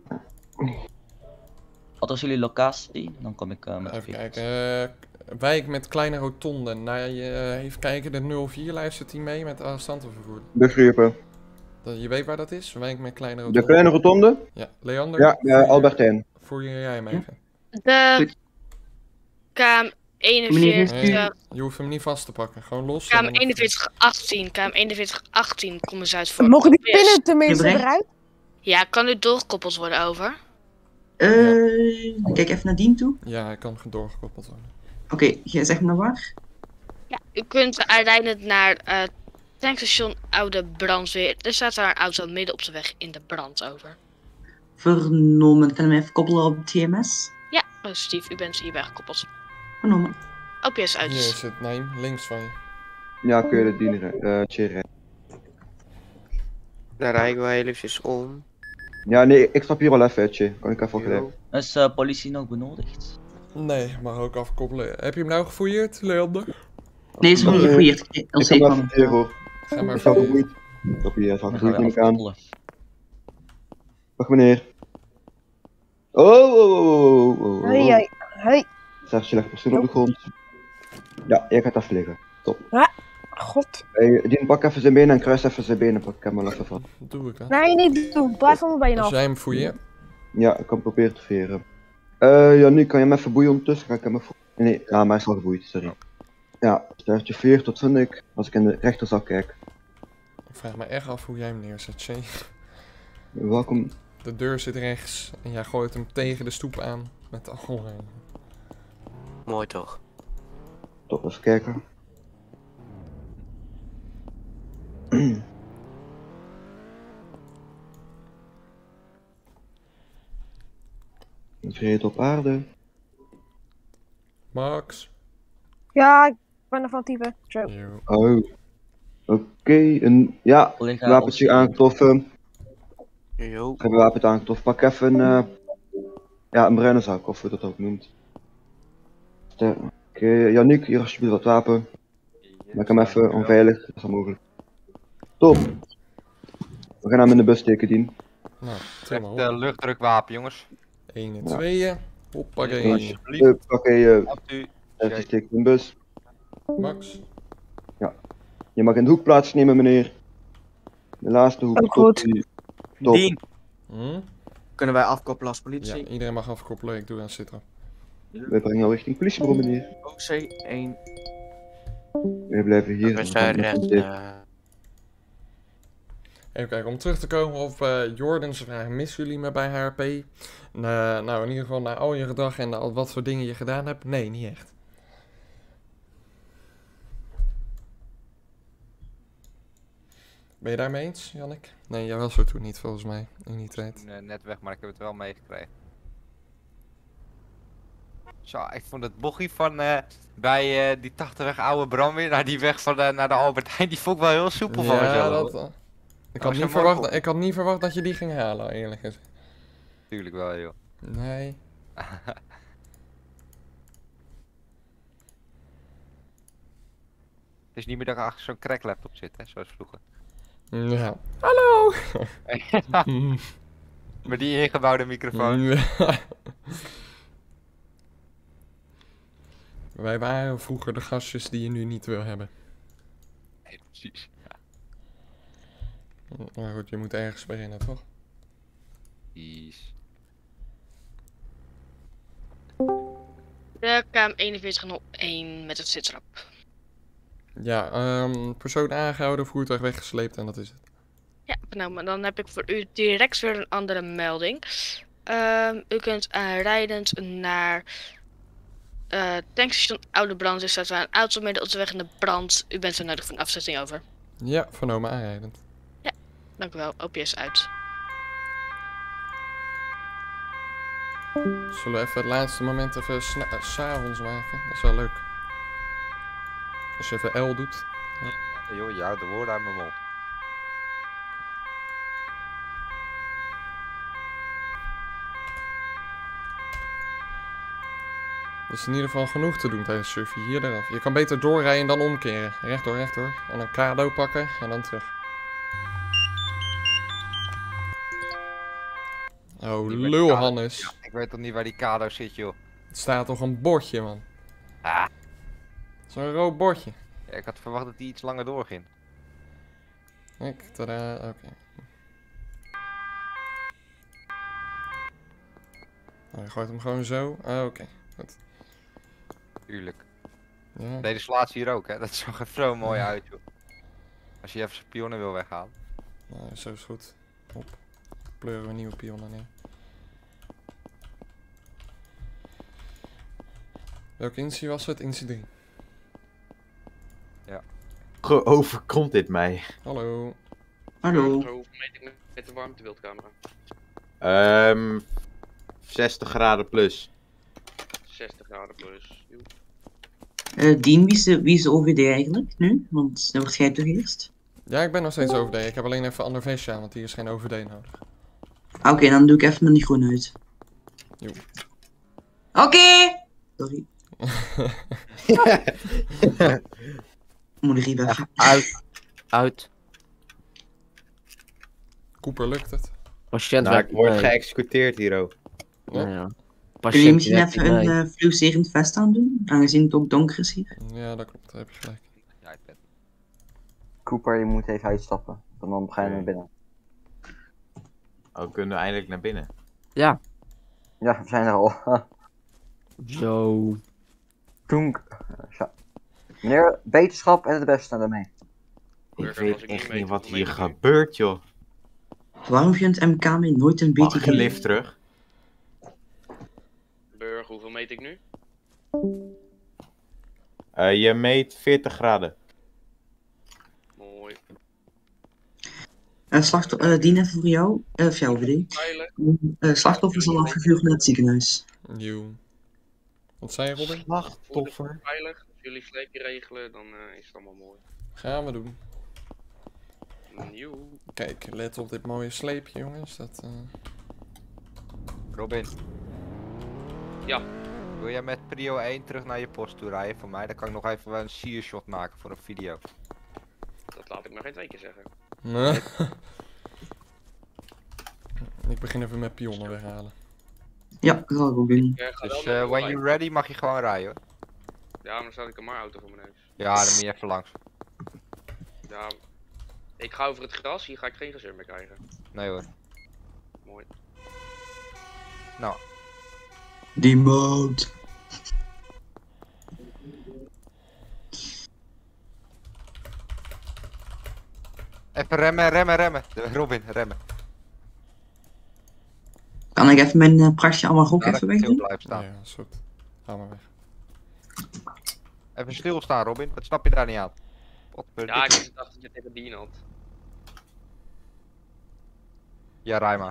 Wat was jullie locatie? Dan kom ik uh, met Even veertien. kijken. Uh, wijk met kleine rotonde. Nou, je, uh, even kijken. De nul vier luistert hij mee met arrestantenvervoer. Begrepen. Dat, je weet waar dat is? Wijk met kleine De rotonde. kleine rotonde? Ja, Leander. Ja, voer uh, je- Albertijn. Voer je jij hem even. De K M eenenveertig, Nee, je hoeft hem niet vast te pakken. Gewoon los. K en M dan- eenenveertig achttien, K M eenenveertig achttien, komen ze uit voor. Mogen die pinnen tenminste Gebrecht? eruit? Ja, kan u doorgekoppeld worden over? Eh, kijk even naar Dien toe. Ja, hij kan doorgekoppeld worden. Oké, jij zegt me naar waar? Ja, u kunt rijdend naar uh, tankstation Oude Brandweer. Er staat daar een auto midden op de weg in de brand over. Vernomen. Kan je me even koppelen op T M S? Ja, positief, u bent hierbij gekoppeld. Vernomen. O P S uit. Hier is het, Naim, links van je. Ja, kun je de dienen, eh Tje rijden. Daar rij ik wel heel eventjes om. Ja, nee, ik stap hier wel even, Tje. Kan ik even gelijk. Is uh, politie nog benodigd? Nee, mag ook afkoppelen. Heb je hem nou gefouilleerd, Leander? Nee, is nog niet gefouilleerd. Ik Ik kan ga zeker maar van even hier hoor. Ga maar Ik zal fouilleren. geboeid. Stop hier, zal Dan gaan geboeid we neem ik aan. afkoppelen. Wacht meneer. Oh, oh, oh, oh, oh, oh. Hey, hey, hey. Zeg, je legt persoon op de grond. Ja, jij gaat even liggen. Top. Ja, god. Hey, Dien, pak even zijn benen en kruis even zijn benen. Pak ik hem wel even van. Dat doe ik, hè. Nee, niet doen. Blijf van mijn benen Als af. jij hem fouilleert. Ja, ik kan proberen te veren. Eh, ja, nu kan je hem even boeien ondertussen. Ga ik hem even... Nee, ja, maar hij is al geboeid, sorry. Ja, sterretje vier, dat vind ik. Als ik in de rechterzak kijk. Ik vraag me echt af hoe jij hem neerzet, Shay. Welkom. De deur zit rechts en jij gooit hem tegen de stoep aan met de alcohol. Mooi toch? Top, even kijken. Vrede op aarde. Max. Ja, ik ben er van type. Zo. Oh. Oké, een... Ja, Collega, wapentje ons- aangetroffen. Jo. Ik heb een wapen aangetroffen. Pak even een... eh, ja, een bruine zak, of hoe je dat ook noemt. Oké, okay, Yannick, hier alsjeblieft dat wapen. Maak hem even onveilig, dat is mogelijk. Top. We gaan hem in de bus steken, Dien. Nou, Trek de luchtdrukwapen, jongens. één en twee. Hoppakee. Alsjeblieft. Uh, Oké, eh, Hebt u. even steken in de bus. Max. Ja. Je mag in de hoek plaatsnemen, meneer. De laatste hoek. Ook goed. Top. Top. Dien, Hm? kunnen wij afkoppelen als Ja, politie? iedereen mag afkoppelen. Ik doe aan Citra. We brengen jou richting politiebureau, meneer. O C één. We blijven hier. We We zijn gaan met recht. een tip. eh, Even kijken, om terug te komen op uh, Jordan's vraag. Missen jullie me bij H R P? Uh, nou, in ieder geval na al je gedrag en na wat voor dingen je gedaan hebt. Nee, niet echt. Ben je daarmee eens, Jannik? Nee, jij was er toen niet, volgens mij, in die tijd. Uh, net weg, maar ik heb het wel meegekregen. Zo, ik vond het bochie van uh, bij uh, die tachtigweg oude brandweer naar die weg van uh, naar de Albert Heijn, die vond ik wel heel soepel van mezelf. Ja, dat... Uh, ik, had niet verwacht, ik had niet verwacht dat je die ging halen, eerlijk gezegd. Tuurlijk wel, joh. Nee. Het is niet meer dat er achter zo'n cracklaptop zit, hè, zoals vroeger. Ja. Hallo! Met die ingebouwde microfoon. Wij waren vroeger de gastjes die je nu niet wil hebben. Nee, precies. Ja. Maar goed, je moet ergens beginnen, toch? Precies. De K M eenenveertig nul één met het sitrap. Ja, um, persoon aangehouden, voertuig weggesleept en dat is het. Ja, nou, maar dan heb ik voor u direct weer een andere melding. Um, u kunt aanrijdend naar uh, tankstation Oude Brand. Er staat een auto midden op de weg in de brand. U bent er nodig voor een afzetting over. Ja, vernomen aanrijdend. Ja, dank u wel. O P S uit. Zullen we even het laatste moment even s'avonds maken? Dat is wel leuk. Als je even L doet. Ja. Ja, joh, je houdt de woorden uit mijn mond. Dat is in ieder geval genoeg te doen tijdens surfen. Hier eraf. Je kan beter doorrijden en dan omkeren. Rechtdoor, rechtdoor. En dan kado pakken en dan terug. Oh, lul Hannes. Ja, ik weet toch niet waar die kado zit, joh. Het staat toch een bordje, man. Ah. Zo'n rood bordje. Ja, ik had verwacht dat die iets langer doorging. Kijk, tada, oké. Okay. Nou, je gooit hem gewoon zo. Ah, oké, okay. Goed. Tuurlijk. Ja. Nee, de slaat hier ook, hè. Dat zag er zo mooi uit, joh. Als je even zijn pionnen wil weghalen. Nou, zo is goed. Hop. Pleuren we nieuwe pionnen neer. Welke incident was het? Incident drie. Ja. Overkomt dit mij? Hallo. Hallo. Hoeveel meet ik met de warmtebeeldcamera? Um, zestig graden plus. zestig graden plus. Uh, Dien, wie is, de, wie is de O V D eigenlijk nu? Want dan word jij toch eerst? Ja, ik ben nog steeds O V D. Ik heb alleen even een ander vestje aan, want hier is geen O V D nodig. Ah, oké, okay, dan doe ik even mijn groen uit. Joe. Oké! Okay. Sorry. Moet ik hier even. Uit. Uit. Cooper, lukt het? Patiënt nou, ik word mee. Geëxecuteerd hier ook. Ja. Ja. Kun je misschien even een uh, fluorescerend vest aandoen? Aangezien het ook donker is hier. Ja, dat klopt. Daar heb je gelijk. Ja, ik ben... Cooper, je moet even uitstappen. Dan ga je naar binnen. Oh, kunnen we eindelijk naar binnen? Ja. Ja, we zijn er al. Zo. Toenk. Ja. Meneer, wetenschap en het beste daarmee. Ik weet echt niet wat hier gebeurt, joh. Waarom vindt M K mij nooit een beetje... Mag je lift terug? Burg, hoeveel meet ik nu? Uh, je meet veertig graden. Mooi. Uh, slachtoffer, uh, Dien even voor jou. Uh, voor jou, V D. Uh, slachtoffer is al afgevuurd naar het ziekenhuis. Nieuw. Wat zei je, Robin? Slachtoffer. Veilig. Als jullie sleepje regelen, dan uh, is het allemaal mooi. Gaan we doen. Nieuw. Kijk, let op dit mooie sleepje, jongens. Dat, uh... Robin. Ja. Wil jij met prio één terug naar je post toe rijden voor mij? Dan kan ik nog even wel een siershot maken voor een video. Dat laat ik maar geen twee keer zeggen. Nee. Ik begin even met pionnen weghalen. Ja, dat zal ik ook doen. Dus uh, when you're ready mag je gewoon rijden, hoor. Ja, maar dan staat ik een maar auto voor mijn neus. Ja, dan moet je even langs. Ja, ik ga over het gras, hier ga ik geen gezeur meer krijgen. Nee hoor. Mooi. Nou. Die mode. Even remmen, remmen, remmen. Robin, remmen. Kan ik even mijn uh, prachtje allemaal ook Ja, even dat weg stil doen? blijven staan. Ja, is goed. Ga maar weg. Even stilstaan, Robin. Wat snap je daar niet aan? Wat Ja, ik dacht dat je tegen Dean had. Ja, Rijma.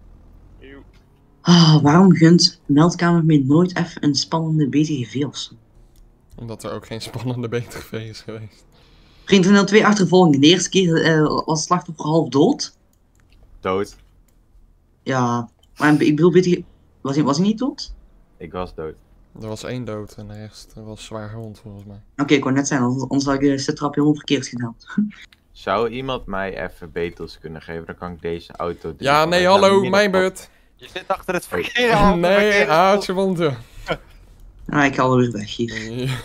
Ah, waarom gunt Meldkamer me nooit even een spannende B T G V of zo? Omdat er ook geen spannende B T G V is geweest. Vriend van twee achtervolgingen. De eerste keer uh, was het slachtoffer half dood. Dood. Ja, maar ik bedoel, B T G... was, hij, was hij niet dood? Ik was dood. Er was één dood en de rest was zwaar gewond volgens mij. Oké, okay, ik wou net zijn, anders had ik de settrap helemaal verkeerd gedaan. Zou iemand mij even betels kunnen geven? Dan kan ik deze auto... Ja, nee, hallo, mijn beurt. Je zit achter het verkeer. Nee, haatje van de... Ah, ik haal er weer weg hier.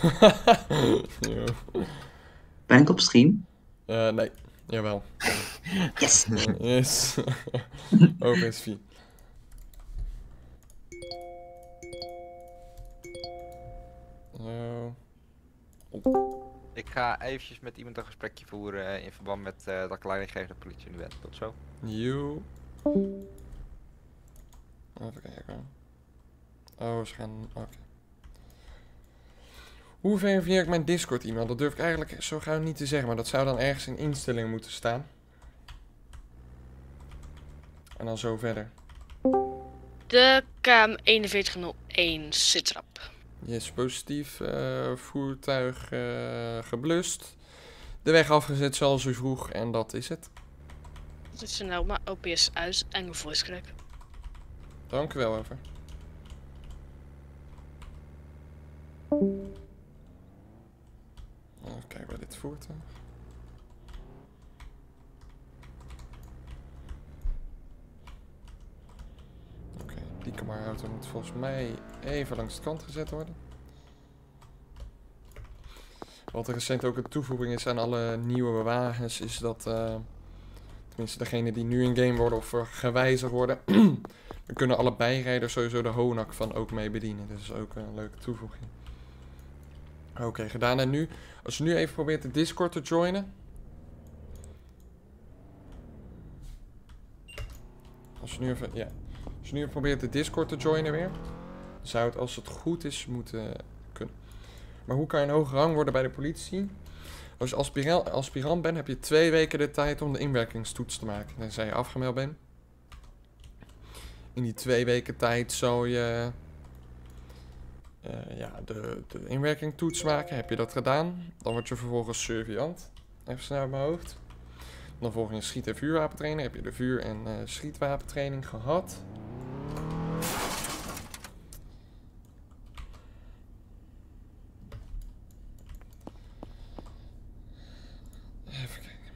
Ben ik op stream? Uh, nee, jawel. Yes! Yes. O V S vier. Uh, ik ga eventjes met iemand een gesprekje voeren in verband met uh, dat ik leidinggevende politie nu ben. Tot zo. You. Even kijken. Oh, ze gaan... Oké. Okay. Hoe verifieer ik mijn Discord-e-mail? Dat durf ik eigenlijk zo gauw niet te zeggen, maar dat zou dan ergens in instellingen moeten staan. En dan zo verder. De K M eenenveertig nul één sitrap. Yes, positief. Uh, voertuig uh, geblust. De weg afgezet zoals u vroeg en dat is het. Dat is nou maar O P S uit en een voice crack. Dank u wel, over. Even kijken bij dit voertuig. Oké, okay, die Camaro-auto moet volgens mij even langs de kant gezet worden. Wat er recent ook een toevoeging is aan alle nieuwe wagens, is dat, uh, tenminste degene die nu in game worden of uh, gewijzigd worden, dan kunnen alle bijrijders sowieso de Honak van ook mee bedienen. Dat is ook een leuke toevoeging. Oké, okay, gedaan. En nu, als je nu even probeert de Discord te joinen. Als je nu even, ja. Als je nu even probeert de Discord te joinen weer. Dan zou het, als het goed is, moeten kunnen. Maar hoe kan je een hoge rang worden bij de politie? Als je aspirant, aspirant bent, heb je twee weken de tijd om de inwerkingstoets te maken. Tenzij je afgemeld bent. In die twee weken tijd zal je... Uh, ja, de, de inwerkingtoets maken. Heb je dat gedaan? Dan word je vervolgens surveillant. Even snel uit mijn hoofd. Dan volg je een schiet- en vuurwapentraining. Heb je de vuur- en uh, schietwapentraining gehad. Even kijken.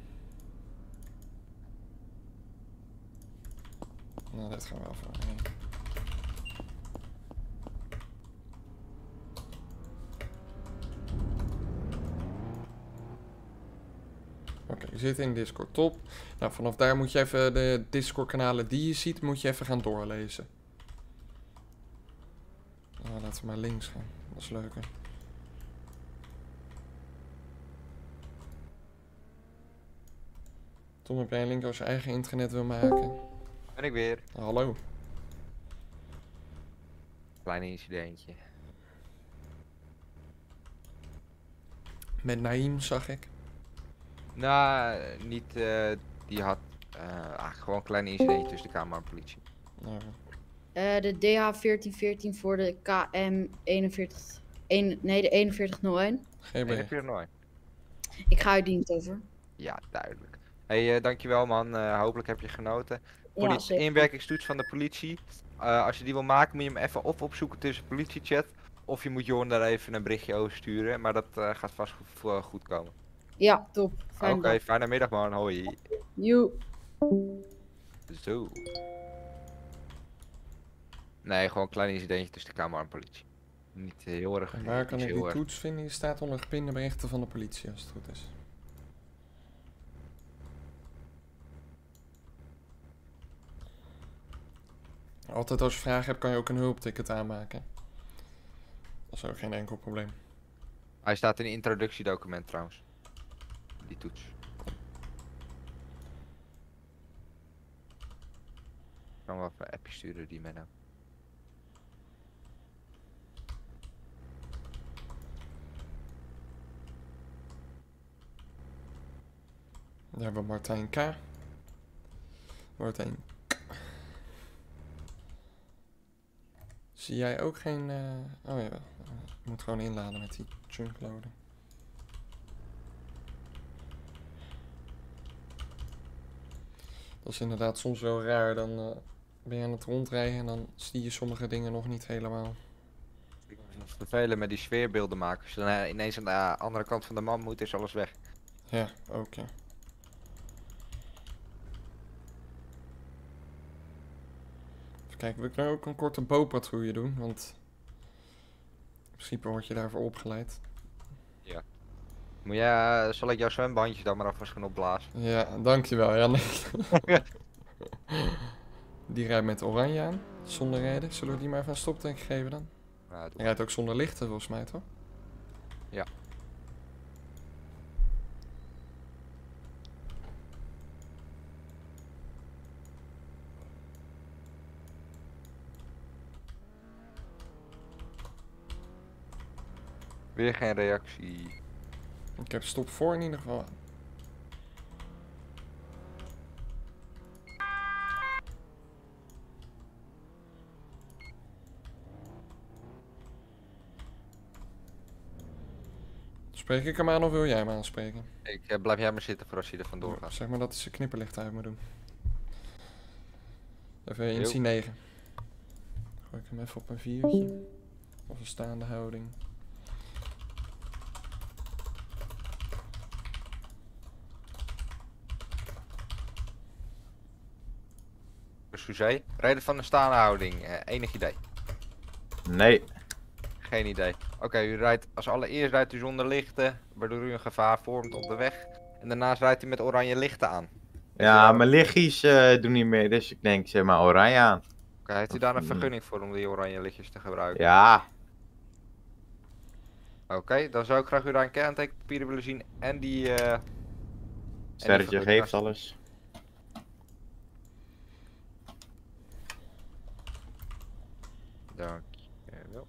Nou, dit gaan we even heen. Oké, okay, je zit in Discord, top. Nou, vanaf daar moet je even de Discord kanalen die je ziet, moet je even gaan doorlezen. Nou, laten we maar links gaan, dat is leuker. Tom, heb jij een link als je eigen internet wil maken? Ben ik weer. Nou, hallo. Klein incidentje. Met Naïm zag ik. Nou, niet, uh, die had uh, eigenlijk gewoon een klein incidentje tussen de Kamer en de politie. Nou. Uh, de D H veertien veertien voor de K M eenenveertig, een, nee de eenenveertig nul één. eenenveertig nul één. Ik ga uit dienst over. Ja, duidelijk. Hey, uh, dankjewel man, uh, hopelijk heb je genoten. Voor Ja, die zeker. inwerkingstoets van de politie, uh, als je die wil maken moet je hem even of opzoeken tussen politiechat, of je moet Jorn daar even een berichtje over sturen, maar dat uh, gaat vast goed, goed komen. Ja, top. Oké, okay, fijne middag man, hoi. Joe. Zo. Nee, gewoon een klein incidentje tussen de Kamer en politie. Niet heel erg. En waar kan ik die erg. toets vinden? Die staat onder gepinde berichten van de politie, als het goed is. Altijd als je vragen hebt, kan je ook een hulpticket aanmaken. Dat is ook geen enkel probleem. Hij staat in het introductiedocument trouwens. Die toets. kan wel even een appje sturen die met hem. Daar hebben we Martijn K. Martijn K. Zie jij ook geen... Uh... Oh ja, ik moet gewoon inladen met die chunkloader. Dat is inderdaad soms wel raar, dan uh, ben je aan het rondrijden en dan zie je sommige dingen nog niet helemaal. Ik was nog vervelen met die sfeerbeelden maken. Als je dan uh, ineens aan de uh, andere kant van de man moet, is alles weg. Ja, ook ja. Even kijken, we kunnen ook een korte booppatrouille doen, want in principe word je daarvoor opgeleid. Ja. Moet jij, uh, zal ik jouw zwembandjes dan maar alvast gaan opblazen? Ja, dankjewel. Ja, nee. Die rijdt met oranje aan, zonder reden. Zullen we die maar even een stopteken geven dan? Ja, Hij rijdt ook zonder lichten volgens mij, toch? Ja. Weer geen reactie. Ik heb stop voor in ieder geval. Spreek ik hem aan of wil jij hem aanspreken? Ik uh, blijf jij maar zitten voor als je er vandoor gaat. Zeg maar dat hij zijn knipperlicht uit moet doen. Even in C negen. Gooi ik hem even op een viertje. Of een staande houding. Suze, rijden van de staande houding, uh, enig idee? Nee. Geen idee. Oké, okay, u rijdt als allereerst rijdt u zonder lichten, waardoor u een gevaar vormt op de weg. En daarnaast rijdt u met oranje lichten aan. Ja, mijn lichtjes uh, doen niet meer, dus ik denk zeg maar oranje aan. Oké, okay, heeft u daar een vergunning voor om die oranje lichtjes te gebruiken? Ja. Oké, okay, dan zou ik graag u daar een kentekenpapieren willen zien en die... Uh, Sterretje geeft alles. Dankjewel.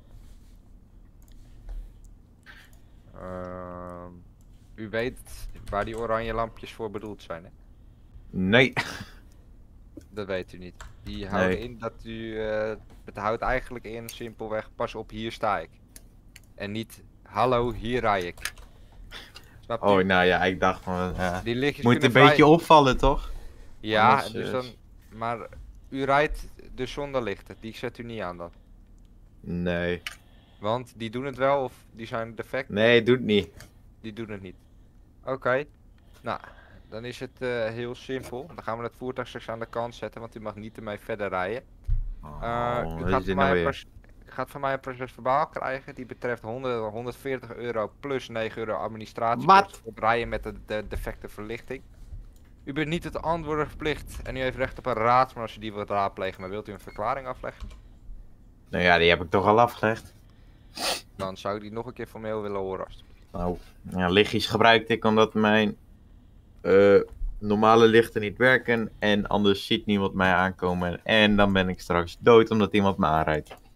Uh, u weet waar die oranje lampjes voor bedoeld zijn, hè? Nee. Dat weet u niet. Die houden nee. in dat u... Uh, het houdt eigenlijk in, simpelweg, pas op, hier sta ik. En niet, hallo, hier rij ik. Snap oh, nou ja, ik dacht van... Uh, die lichtjes moet een vrij... beetje opvallen, toch? Ja, Anders, dus uh, dan... Maar u rijdt dus zonder lichten. Die zet u niet aan dan? Nee. Want die doen het wel of die zijn defect? Nee, doet niet. Die doen het niet. Oké. Okay. Nou, dan is het uh, heel simpel. Dan gaan we het voertuig straks aan de kant zetten, want u mag niet ermee verder rijden. Uh, oh, u gaat van, mij nou gaat van mij een proces verbaal krijgen. Die betreft honderd, honderdveertig euro plus negen euro administratie. Wat? Voor het rijden met de, de defecte verlichting. U bent niet het antwoorden verplicht en u heeft recht op een raad, maar als u die wilt raadplegen, maar wilt u een verklaring afleggen? Nou ja, die heb ik toch al afgelegd. Dan zou ik die nog een keer formeel willen horen. Nou, ja, lichtjes gebruikte ik omdat mijn uh, normale lichten niet werken en anders ziet niemand mij aankomen en dan ben ik straks dood omdat iemand me aanrijdt. Oké,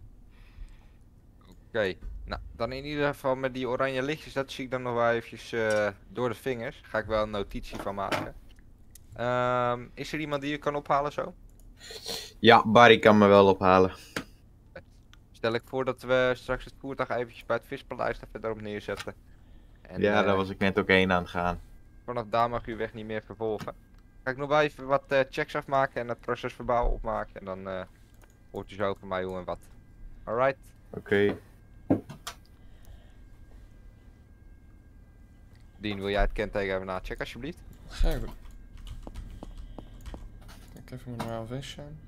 okay. Nou dan in ieder geval met die oranje lichtjes, dat zie ik dan nog wel eventjes uh, door de vingers. Ga ik wel een notitie van maken. Uh, is er iemand die je kan ophalen zo? Ja, Barry kan me wel ophalen. Stel ik voor dat we straks het voertuig eventjes bij het vispaleis even erop neerzetten. En, ja, uh, daar was ik net ook één aan het gaan. Vanaf daar mag u weg niet meer vervolgen. Ga ik nog wel even wat uh, checks afmaken en het procesverbaal opmaken. En dan uh, hoort u zo van mij hoe en wat. Alright. Oké. Okay. Dien, wil jij het kenteken even nachecken alsjeblieft? Ga ik doen. Kijk even mijn normaal vestje aan.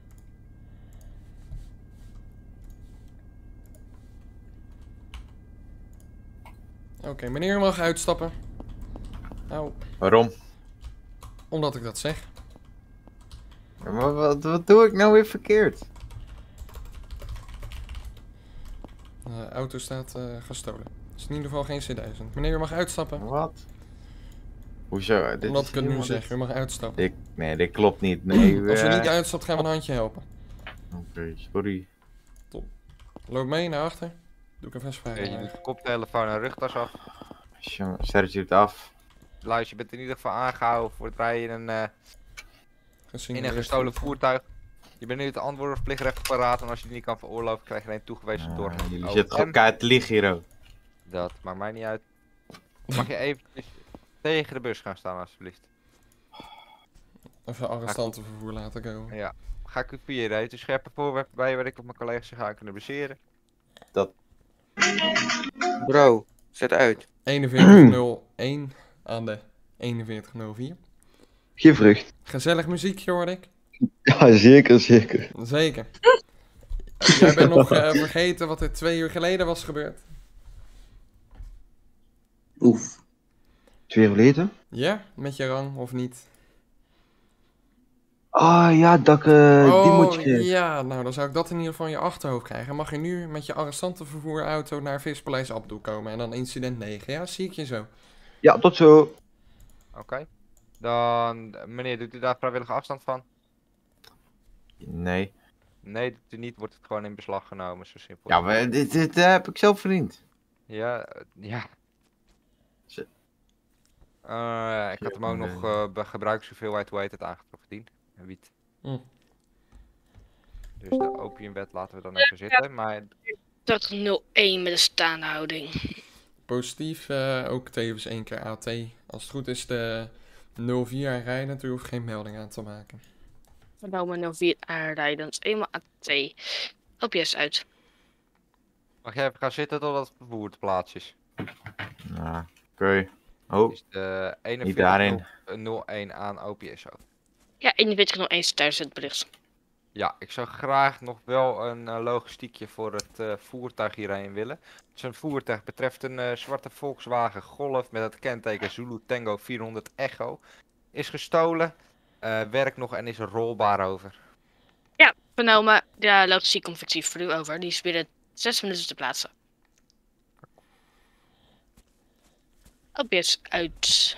Oké, okay, meneer mag uitstappen. Nou. Waarom? Omdat ik dat zeg. Ja, maar wat, wat doe ik nou weer verkeerd? De auto staat uh, gestolen. Het is in ieder geval geen C duizend. Meneer mag uitstappen. Wat? Hoezo? Dit Omdat is ik het nu helemaal zeg, niet- je mag uitstappen. Ik, nee, dit klopt niet. Nee, Als je eh, niet uitstapt, gaan we een handje helpen. Oké, sorry. Top. Loop mee naar achter. Doe ik even een Je spijker. doet koptelefoon en rugtas af. Jongen, zet je het af. Luister, je bent in ieder geval aangehouden voor het rijden in een, eh, in een Gesignaleerd gestolen voertuig. voertuig. Je bent nu het antwoord of plichtrecht paraat en als je die niet kan veroorloven, krijg je een toegewezen door. Jullie zitten gewoon elkaar te liegen hier ook. Dat maakt mij niet uit. Mag je even tegen de bus gaan staan alsjeblieft? Even arrestantenvervoer laten komen. Ja. Ga ik kopiëren. Heeft u scherpe voorwerpen bij je waar ik op mijn collega's zich aan kunnen baseren? Dat. Bro, zet uit. eenenveertig nul één aan de eenenveertig nul vier. Geen vrucht. Gezellig muziekje hoorde ik. Ja, zeker, zeker. Zeker. Jij bent nog uh, vergeten wat er twee uur geleden was gebeurd. Oef. Twee uur geleden? Ja, met je rang of niet? Ah ja, dat ik uh, die Oh, moet je. ja, nou dan zou ik dat in ieder geval in je achterhoofd krijgen. Mag je nu met je arrestantenvervoerauto naar Vispaleis Abdoe komen en dan incident negen. Ja, zie ik je zo. Ja, tot zo. Oké. Okay. Dan, meneer, doet u daar vrijwillige afstand van? Nee. Nee, doet u niet, wordt het gewoon in beslag genomen, zo simpel. Ja, maar dit, dit uh, heb ik zelf verdiend. Ja, uh, ja. Uh, ik had hem ook nog uh, bij gebruikshoeveelheid, hoe heet het, aangetroffen dien. En wiet. Mm. Dus de opiumwet laten we dan even zitten, maar... Dat nul één met een staande houding. Positief, uh, ook tevens één keer A T. Als het goed is de nul vier aanrijdend, u hoeft geen melding aan te maken. Vernomen nul vier aanrijdend, eenmaal A T. O P S uit. Mag jij even gaan zitten totdat het vervoer te plaats is? Nou, oké. Okay. Oh, is de niet daarin. eenenveertig nul één aan O P S ook. Ja, eenenveertig nul één thuis het bericht. Ja, ik zou graag nog wel een uh, logistiekje voor het uh, voertuig hierheen willen. Zijn voertuig betreft een uh, zwarte Volkswagen Golf met het kenteken Zulu Tango vierhonderd Echo. Is gestolen, uh, werkt nog en is er rolbaar over. Ja, vernomen. De logistiek komt fictief voor u over. Die is binnen zes minuten te plaatsen. O P S uit.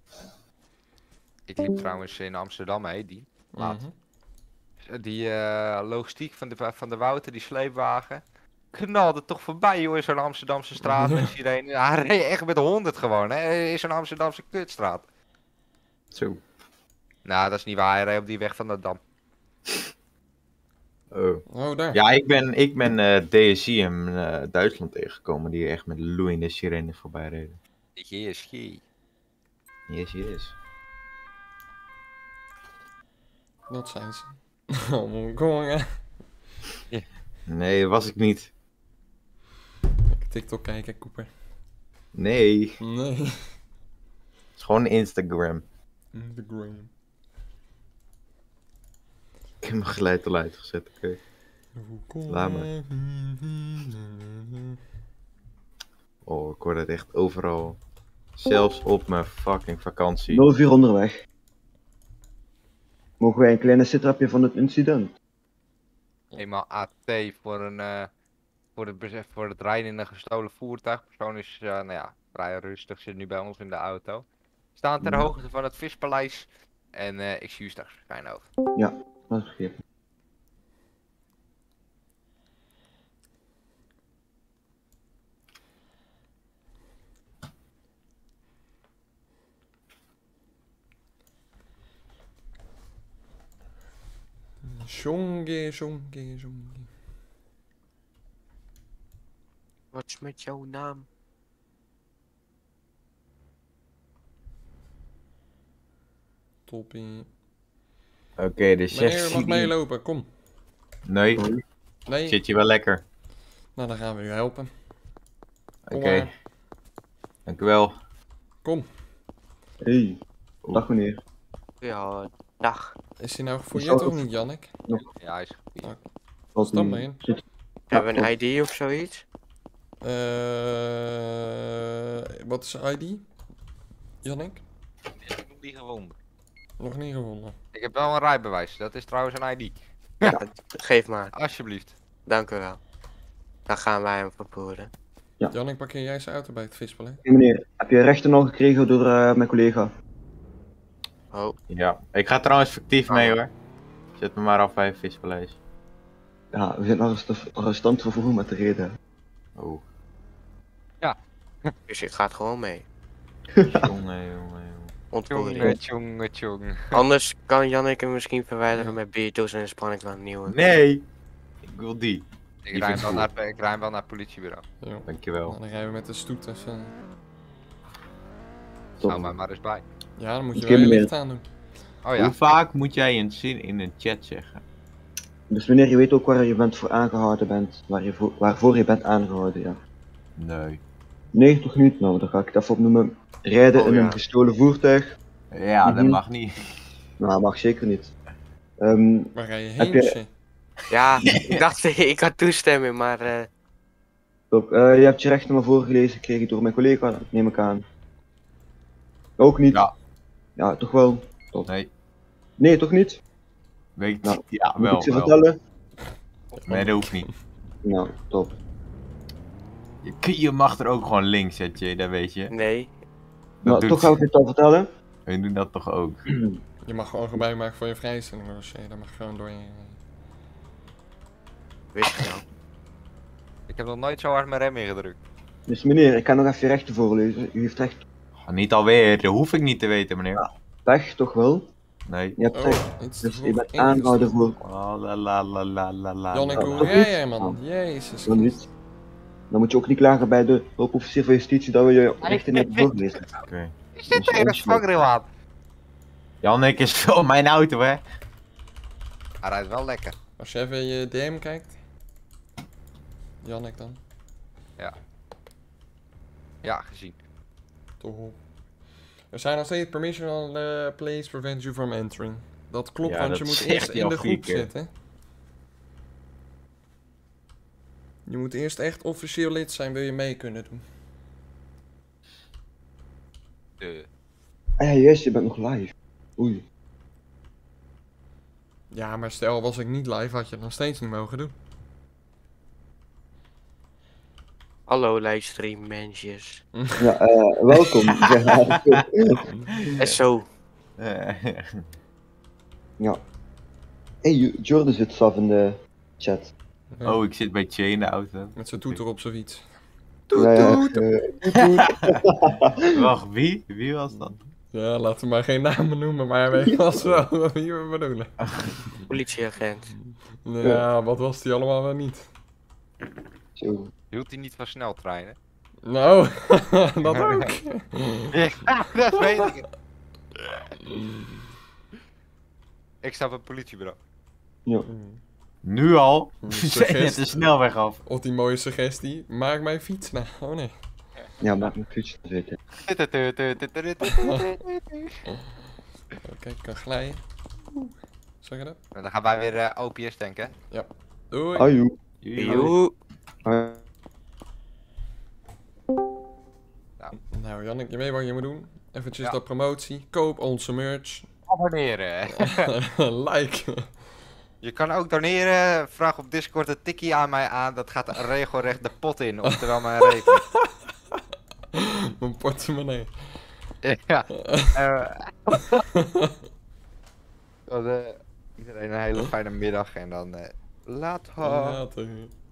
Ik liep trouwens in Amsterdam mee, die laat. Mm-hmm. Die uh, logistiek van de, van de Wouter, die sleepwagen, knalde toch voorbij joh in zo'n Amsterdamse straat met sirene. Ja, hij reed echt met honderd gewoon, hè, in zo'n Amsterdamse kutstraat. Zo. Nou, dat is niet waar, hij reed op die weg van de Dam. Oh. Oh, daar. Ja, ik ben, ik ben uh, D S I in uh, Duitsland tegengekomen die echt met loeiende sirene voorbij reden. Yes, yes. Yes, yes. Dat zijn ze. Oh, kom maar. Yeah. Nee, was ik niet. TikTok kijken, Cooper. Nee. Nee. Het is gewoon Instagram. Instagram. Ik heb mijn geluid al uitgezet, oké. Okay. Laat maar. Oh, ik hoor het echt overal. Zelfs op mijn fucking vakantie. nul vier onderweg. Mogen wij een kleine sitrapje van het incident? Eenmaal A T voor, een, uh, voor, het, voor het rijden in een gestolen voertuig. De persoon is uh, nou ja, vrij rustig, zit nu bij ons in de auto. Staan ter hoogte van het Vispaleis. En uh, ik zie u straks verschijnen over. Ja, dat is vergeten. Zonge, zonge, zonge. Wat is met jouw naam? Toppie. Oké, okay, de chef. Meneer mag meelopen, kom. Nee. Nee. Zit je wel lekker? Nou, dan gaan we u helpen. Oké. Okay. Dank u wel. Kom. Hey. Dag meneer. Ja, dag. Is hij nou gefouilleerd of niet, Jannik? Ja, hij is gefouilleerd. Okay. Stap maar in. Hebben we een I D of zoiets? Uh, wat is I D? Jannik? Ik heb nog niet gevonden. Nog niet gevonden. Ik heb wel een rijbewijs, dat is trouwens een I D. Ja, geef maar. Alsjeblieft. Dank u wel. Dan gaan wij hem vervoeren. Ja. Jannik, parkeer jij zijn auto bij het Vispaleis? Hey meneer, heb je rechten al gekregen door uh, mijn collega? Oh. Ja, ik ga trouwens fictief mee hoor. Zet me maar af bij een vispaleis. Ja, we zijn arrest- arrestant vervoer met de reden. Oh. Ja. Dus ik ga gewoon mee. Jongen, jongen, jongen. Ontvoering. Jongen, jongen, jongen. Anders kan Janneke misschien verwijderen met bierdoos en spanning van een nieuwe. Nee! Ik wil die. Ik Die rij vind wel ik naar, goed. ik rij wel naar het politiebureau. Ja. Dankjewel. Nou, dan rijden we met de stoet even. Hou mij maar eens bij. Ja, dan moet je Ik wel heb je meer. licht aan doen. Oh ja. Hoe vaak moet jij een zin in een chat zeggen? Dus meneer, je weet ook waar je bent voor aangehouden bent. Waar je voor, waarvoor je bent aangehouden, ja. Nee. Nee, toch niet? Nou, dan ga ik het even opnoemen. Rijden Oh, in ja. een gestolen voertuig. Ja, dat Mhm. mag niet. Nou, mag zeker niet. Ehm, Waar rij je heb heen? je, shit? Ja, ik dacht, ik had toestemming, maar eh top. Eh, je hebt je rechten maar voorgelezen gekregen door mijn collega, neem ik aan. Ook niet? Ja. Ja, toch wel? Top. Nee. Nee, toch niet? Weet Nou, ja, moet wel. ik ze wel. vertellen? Nee, dat hoeft niet. Nou, top. Je, je mag er ook gewoon links zetten, dat weet je. nee. Nou, doet toch ze. ga ik het al vertellen. We doen dat toch ook? Je mag gewoon gebruik maken van je vrijstelling, dus eh, dat mag gewoon door je. Weet je wel. Ik heb nog nooit zo hard mijn rem ingedrukt. Dus meneer, ik kan nog even je rechten voorlezen. U heeft recht Oh, niet alweer, dat hoef ik niet te weten, meneer. weg, toch wel? Nee. Je hebt Oh, recht. iets te Dus je vroeg bent ingesteld. aangehouden voor... Oh, la la la la la la. Janneke, Ja, hoe toch rij niet? jij, man? Nou, Jezus. dan niet. Dan moet je ook niet klagen bij de hulpofficier van justitie dat we je rechten niet hebben voorgelezen. Oké. Ik zit tegen de vangrail aan. Jannik is veel mijn auto, hè? Hij rijdt wel lekker. Als je even je D M kijkt. Jannek dan. Ja. Ja, gezien. Toch. Er zijn nog steeds permission uh, place prevents you from entering. Dat klopt, Ja, want dat je moet zegt eerst hij in al de vier groep keer. zitten. Je moet eerst echt officieel lid zijn, wil je mee kunnen doen. De. Ah ja, juist, je bent nog live. Oei. Ja, maar stel was ik niet live, had je het nog steeds niet mogen doen. Hallo livestream mensjes. Ja, eh, welkom. En zo. Ja. Hey, Jordan zit zelf in de chat. Oh, ik zit bij Jay in de auto. Met zijn toeter op zijn fiets. Ja, ja, eh, toet, toet. Wacht, wie? Wie was dat? Ja, laten we maar geen namen noemen, maar hij weet vast wel wie we bedoelen. Politieagent. Ja, wat was die allemaal wel niet? Zo. Hield hij niet van sneltreinen? Nou, dat ook. Ja, dat weet ik. Ik sta op het politiebureau. Ja. Nu al? Een We zijn net suggestie. de snelweg af. Of die mooie suggestie, maak mijn fiets na. Oh nee. Ja, maak mijn fiets zeker. Oké, ik kan glijden. Zeg je dat? Nou, dan gaan wij weer uh, O P S tanken. Ja. Doei. Ajoe. Joe. Ah, Nou, Jannik, je weet wat je moet doen. Eventjes Ja. dat promotie. Koop onze merch. Abonneren. Like. Je kan ook doneren. Vraag op Discord een tikkie aan mij aan. Dat gaat regelrecht de pot in. Oftewel mijn rekening. Mijn portemonnee. Ja. Uh, uh, iedereen een hele fijne middag en dan uh, later. Later.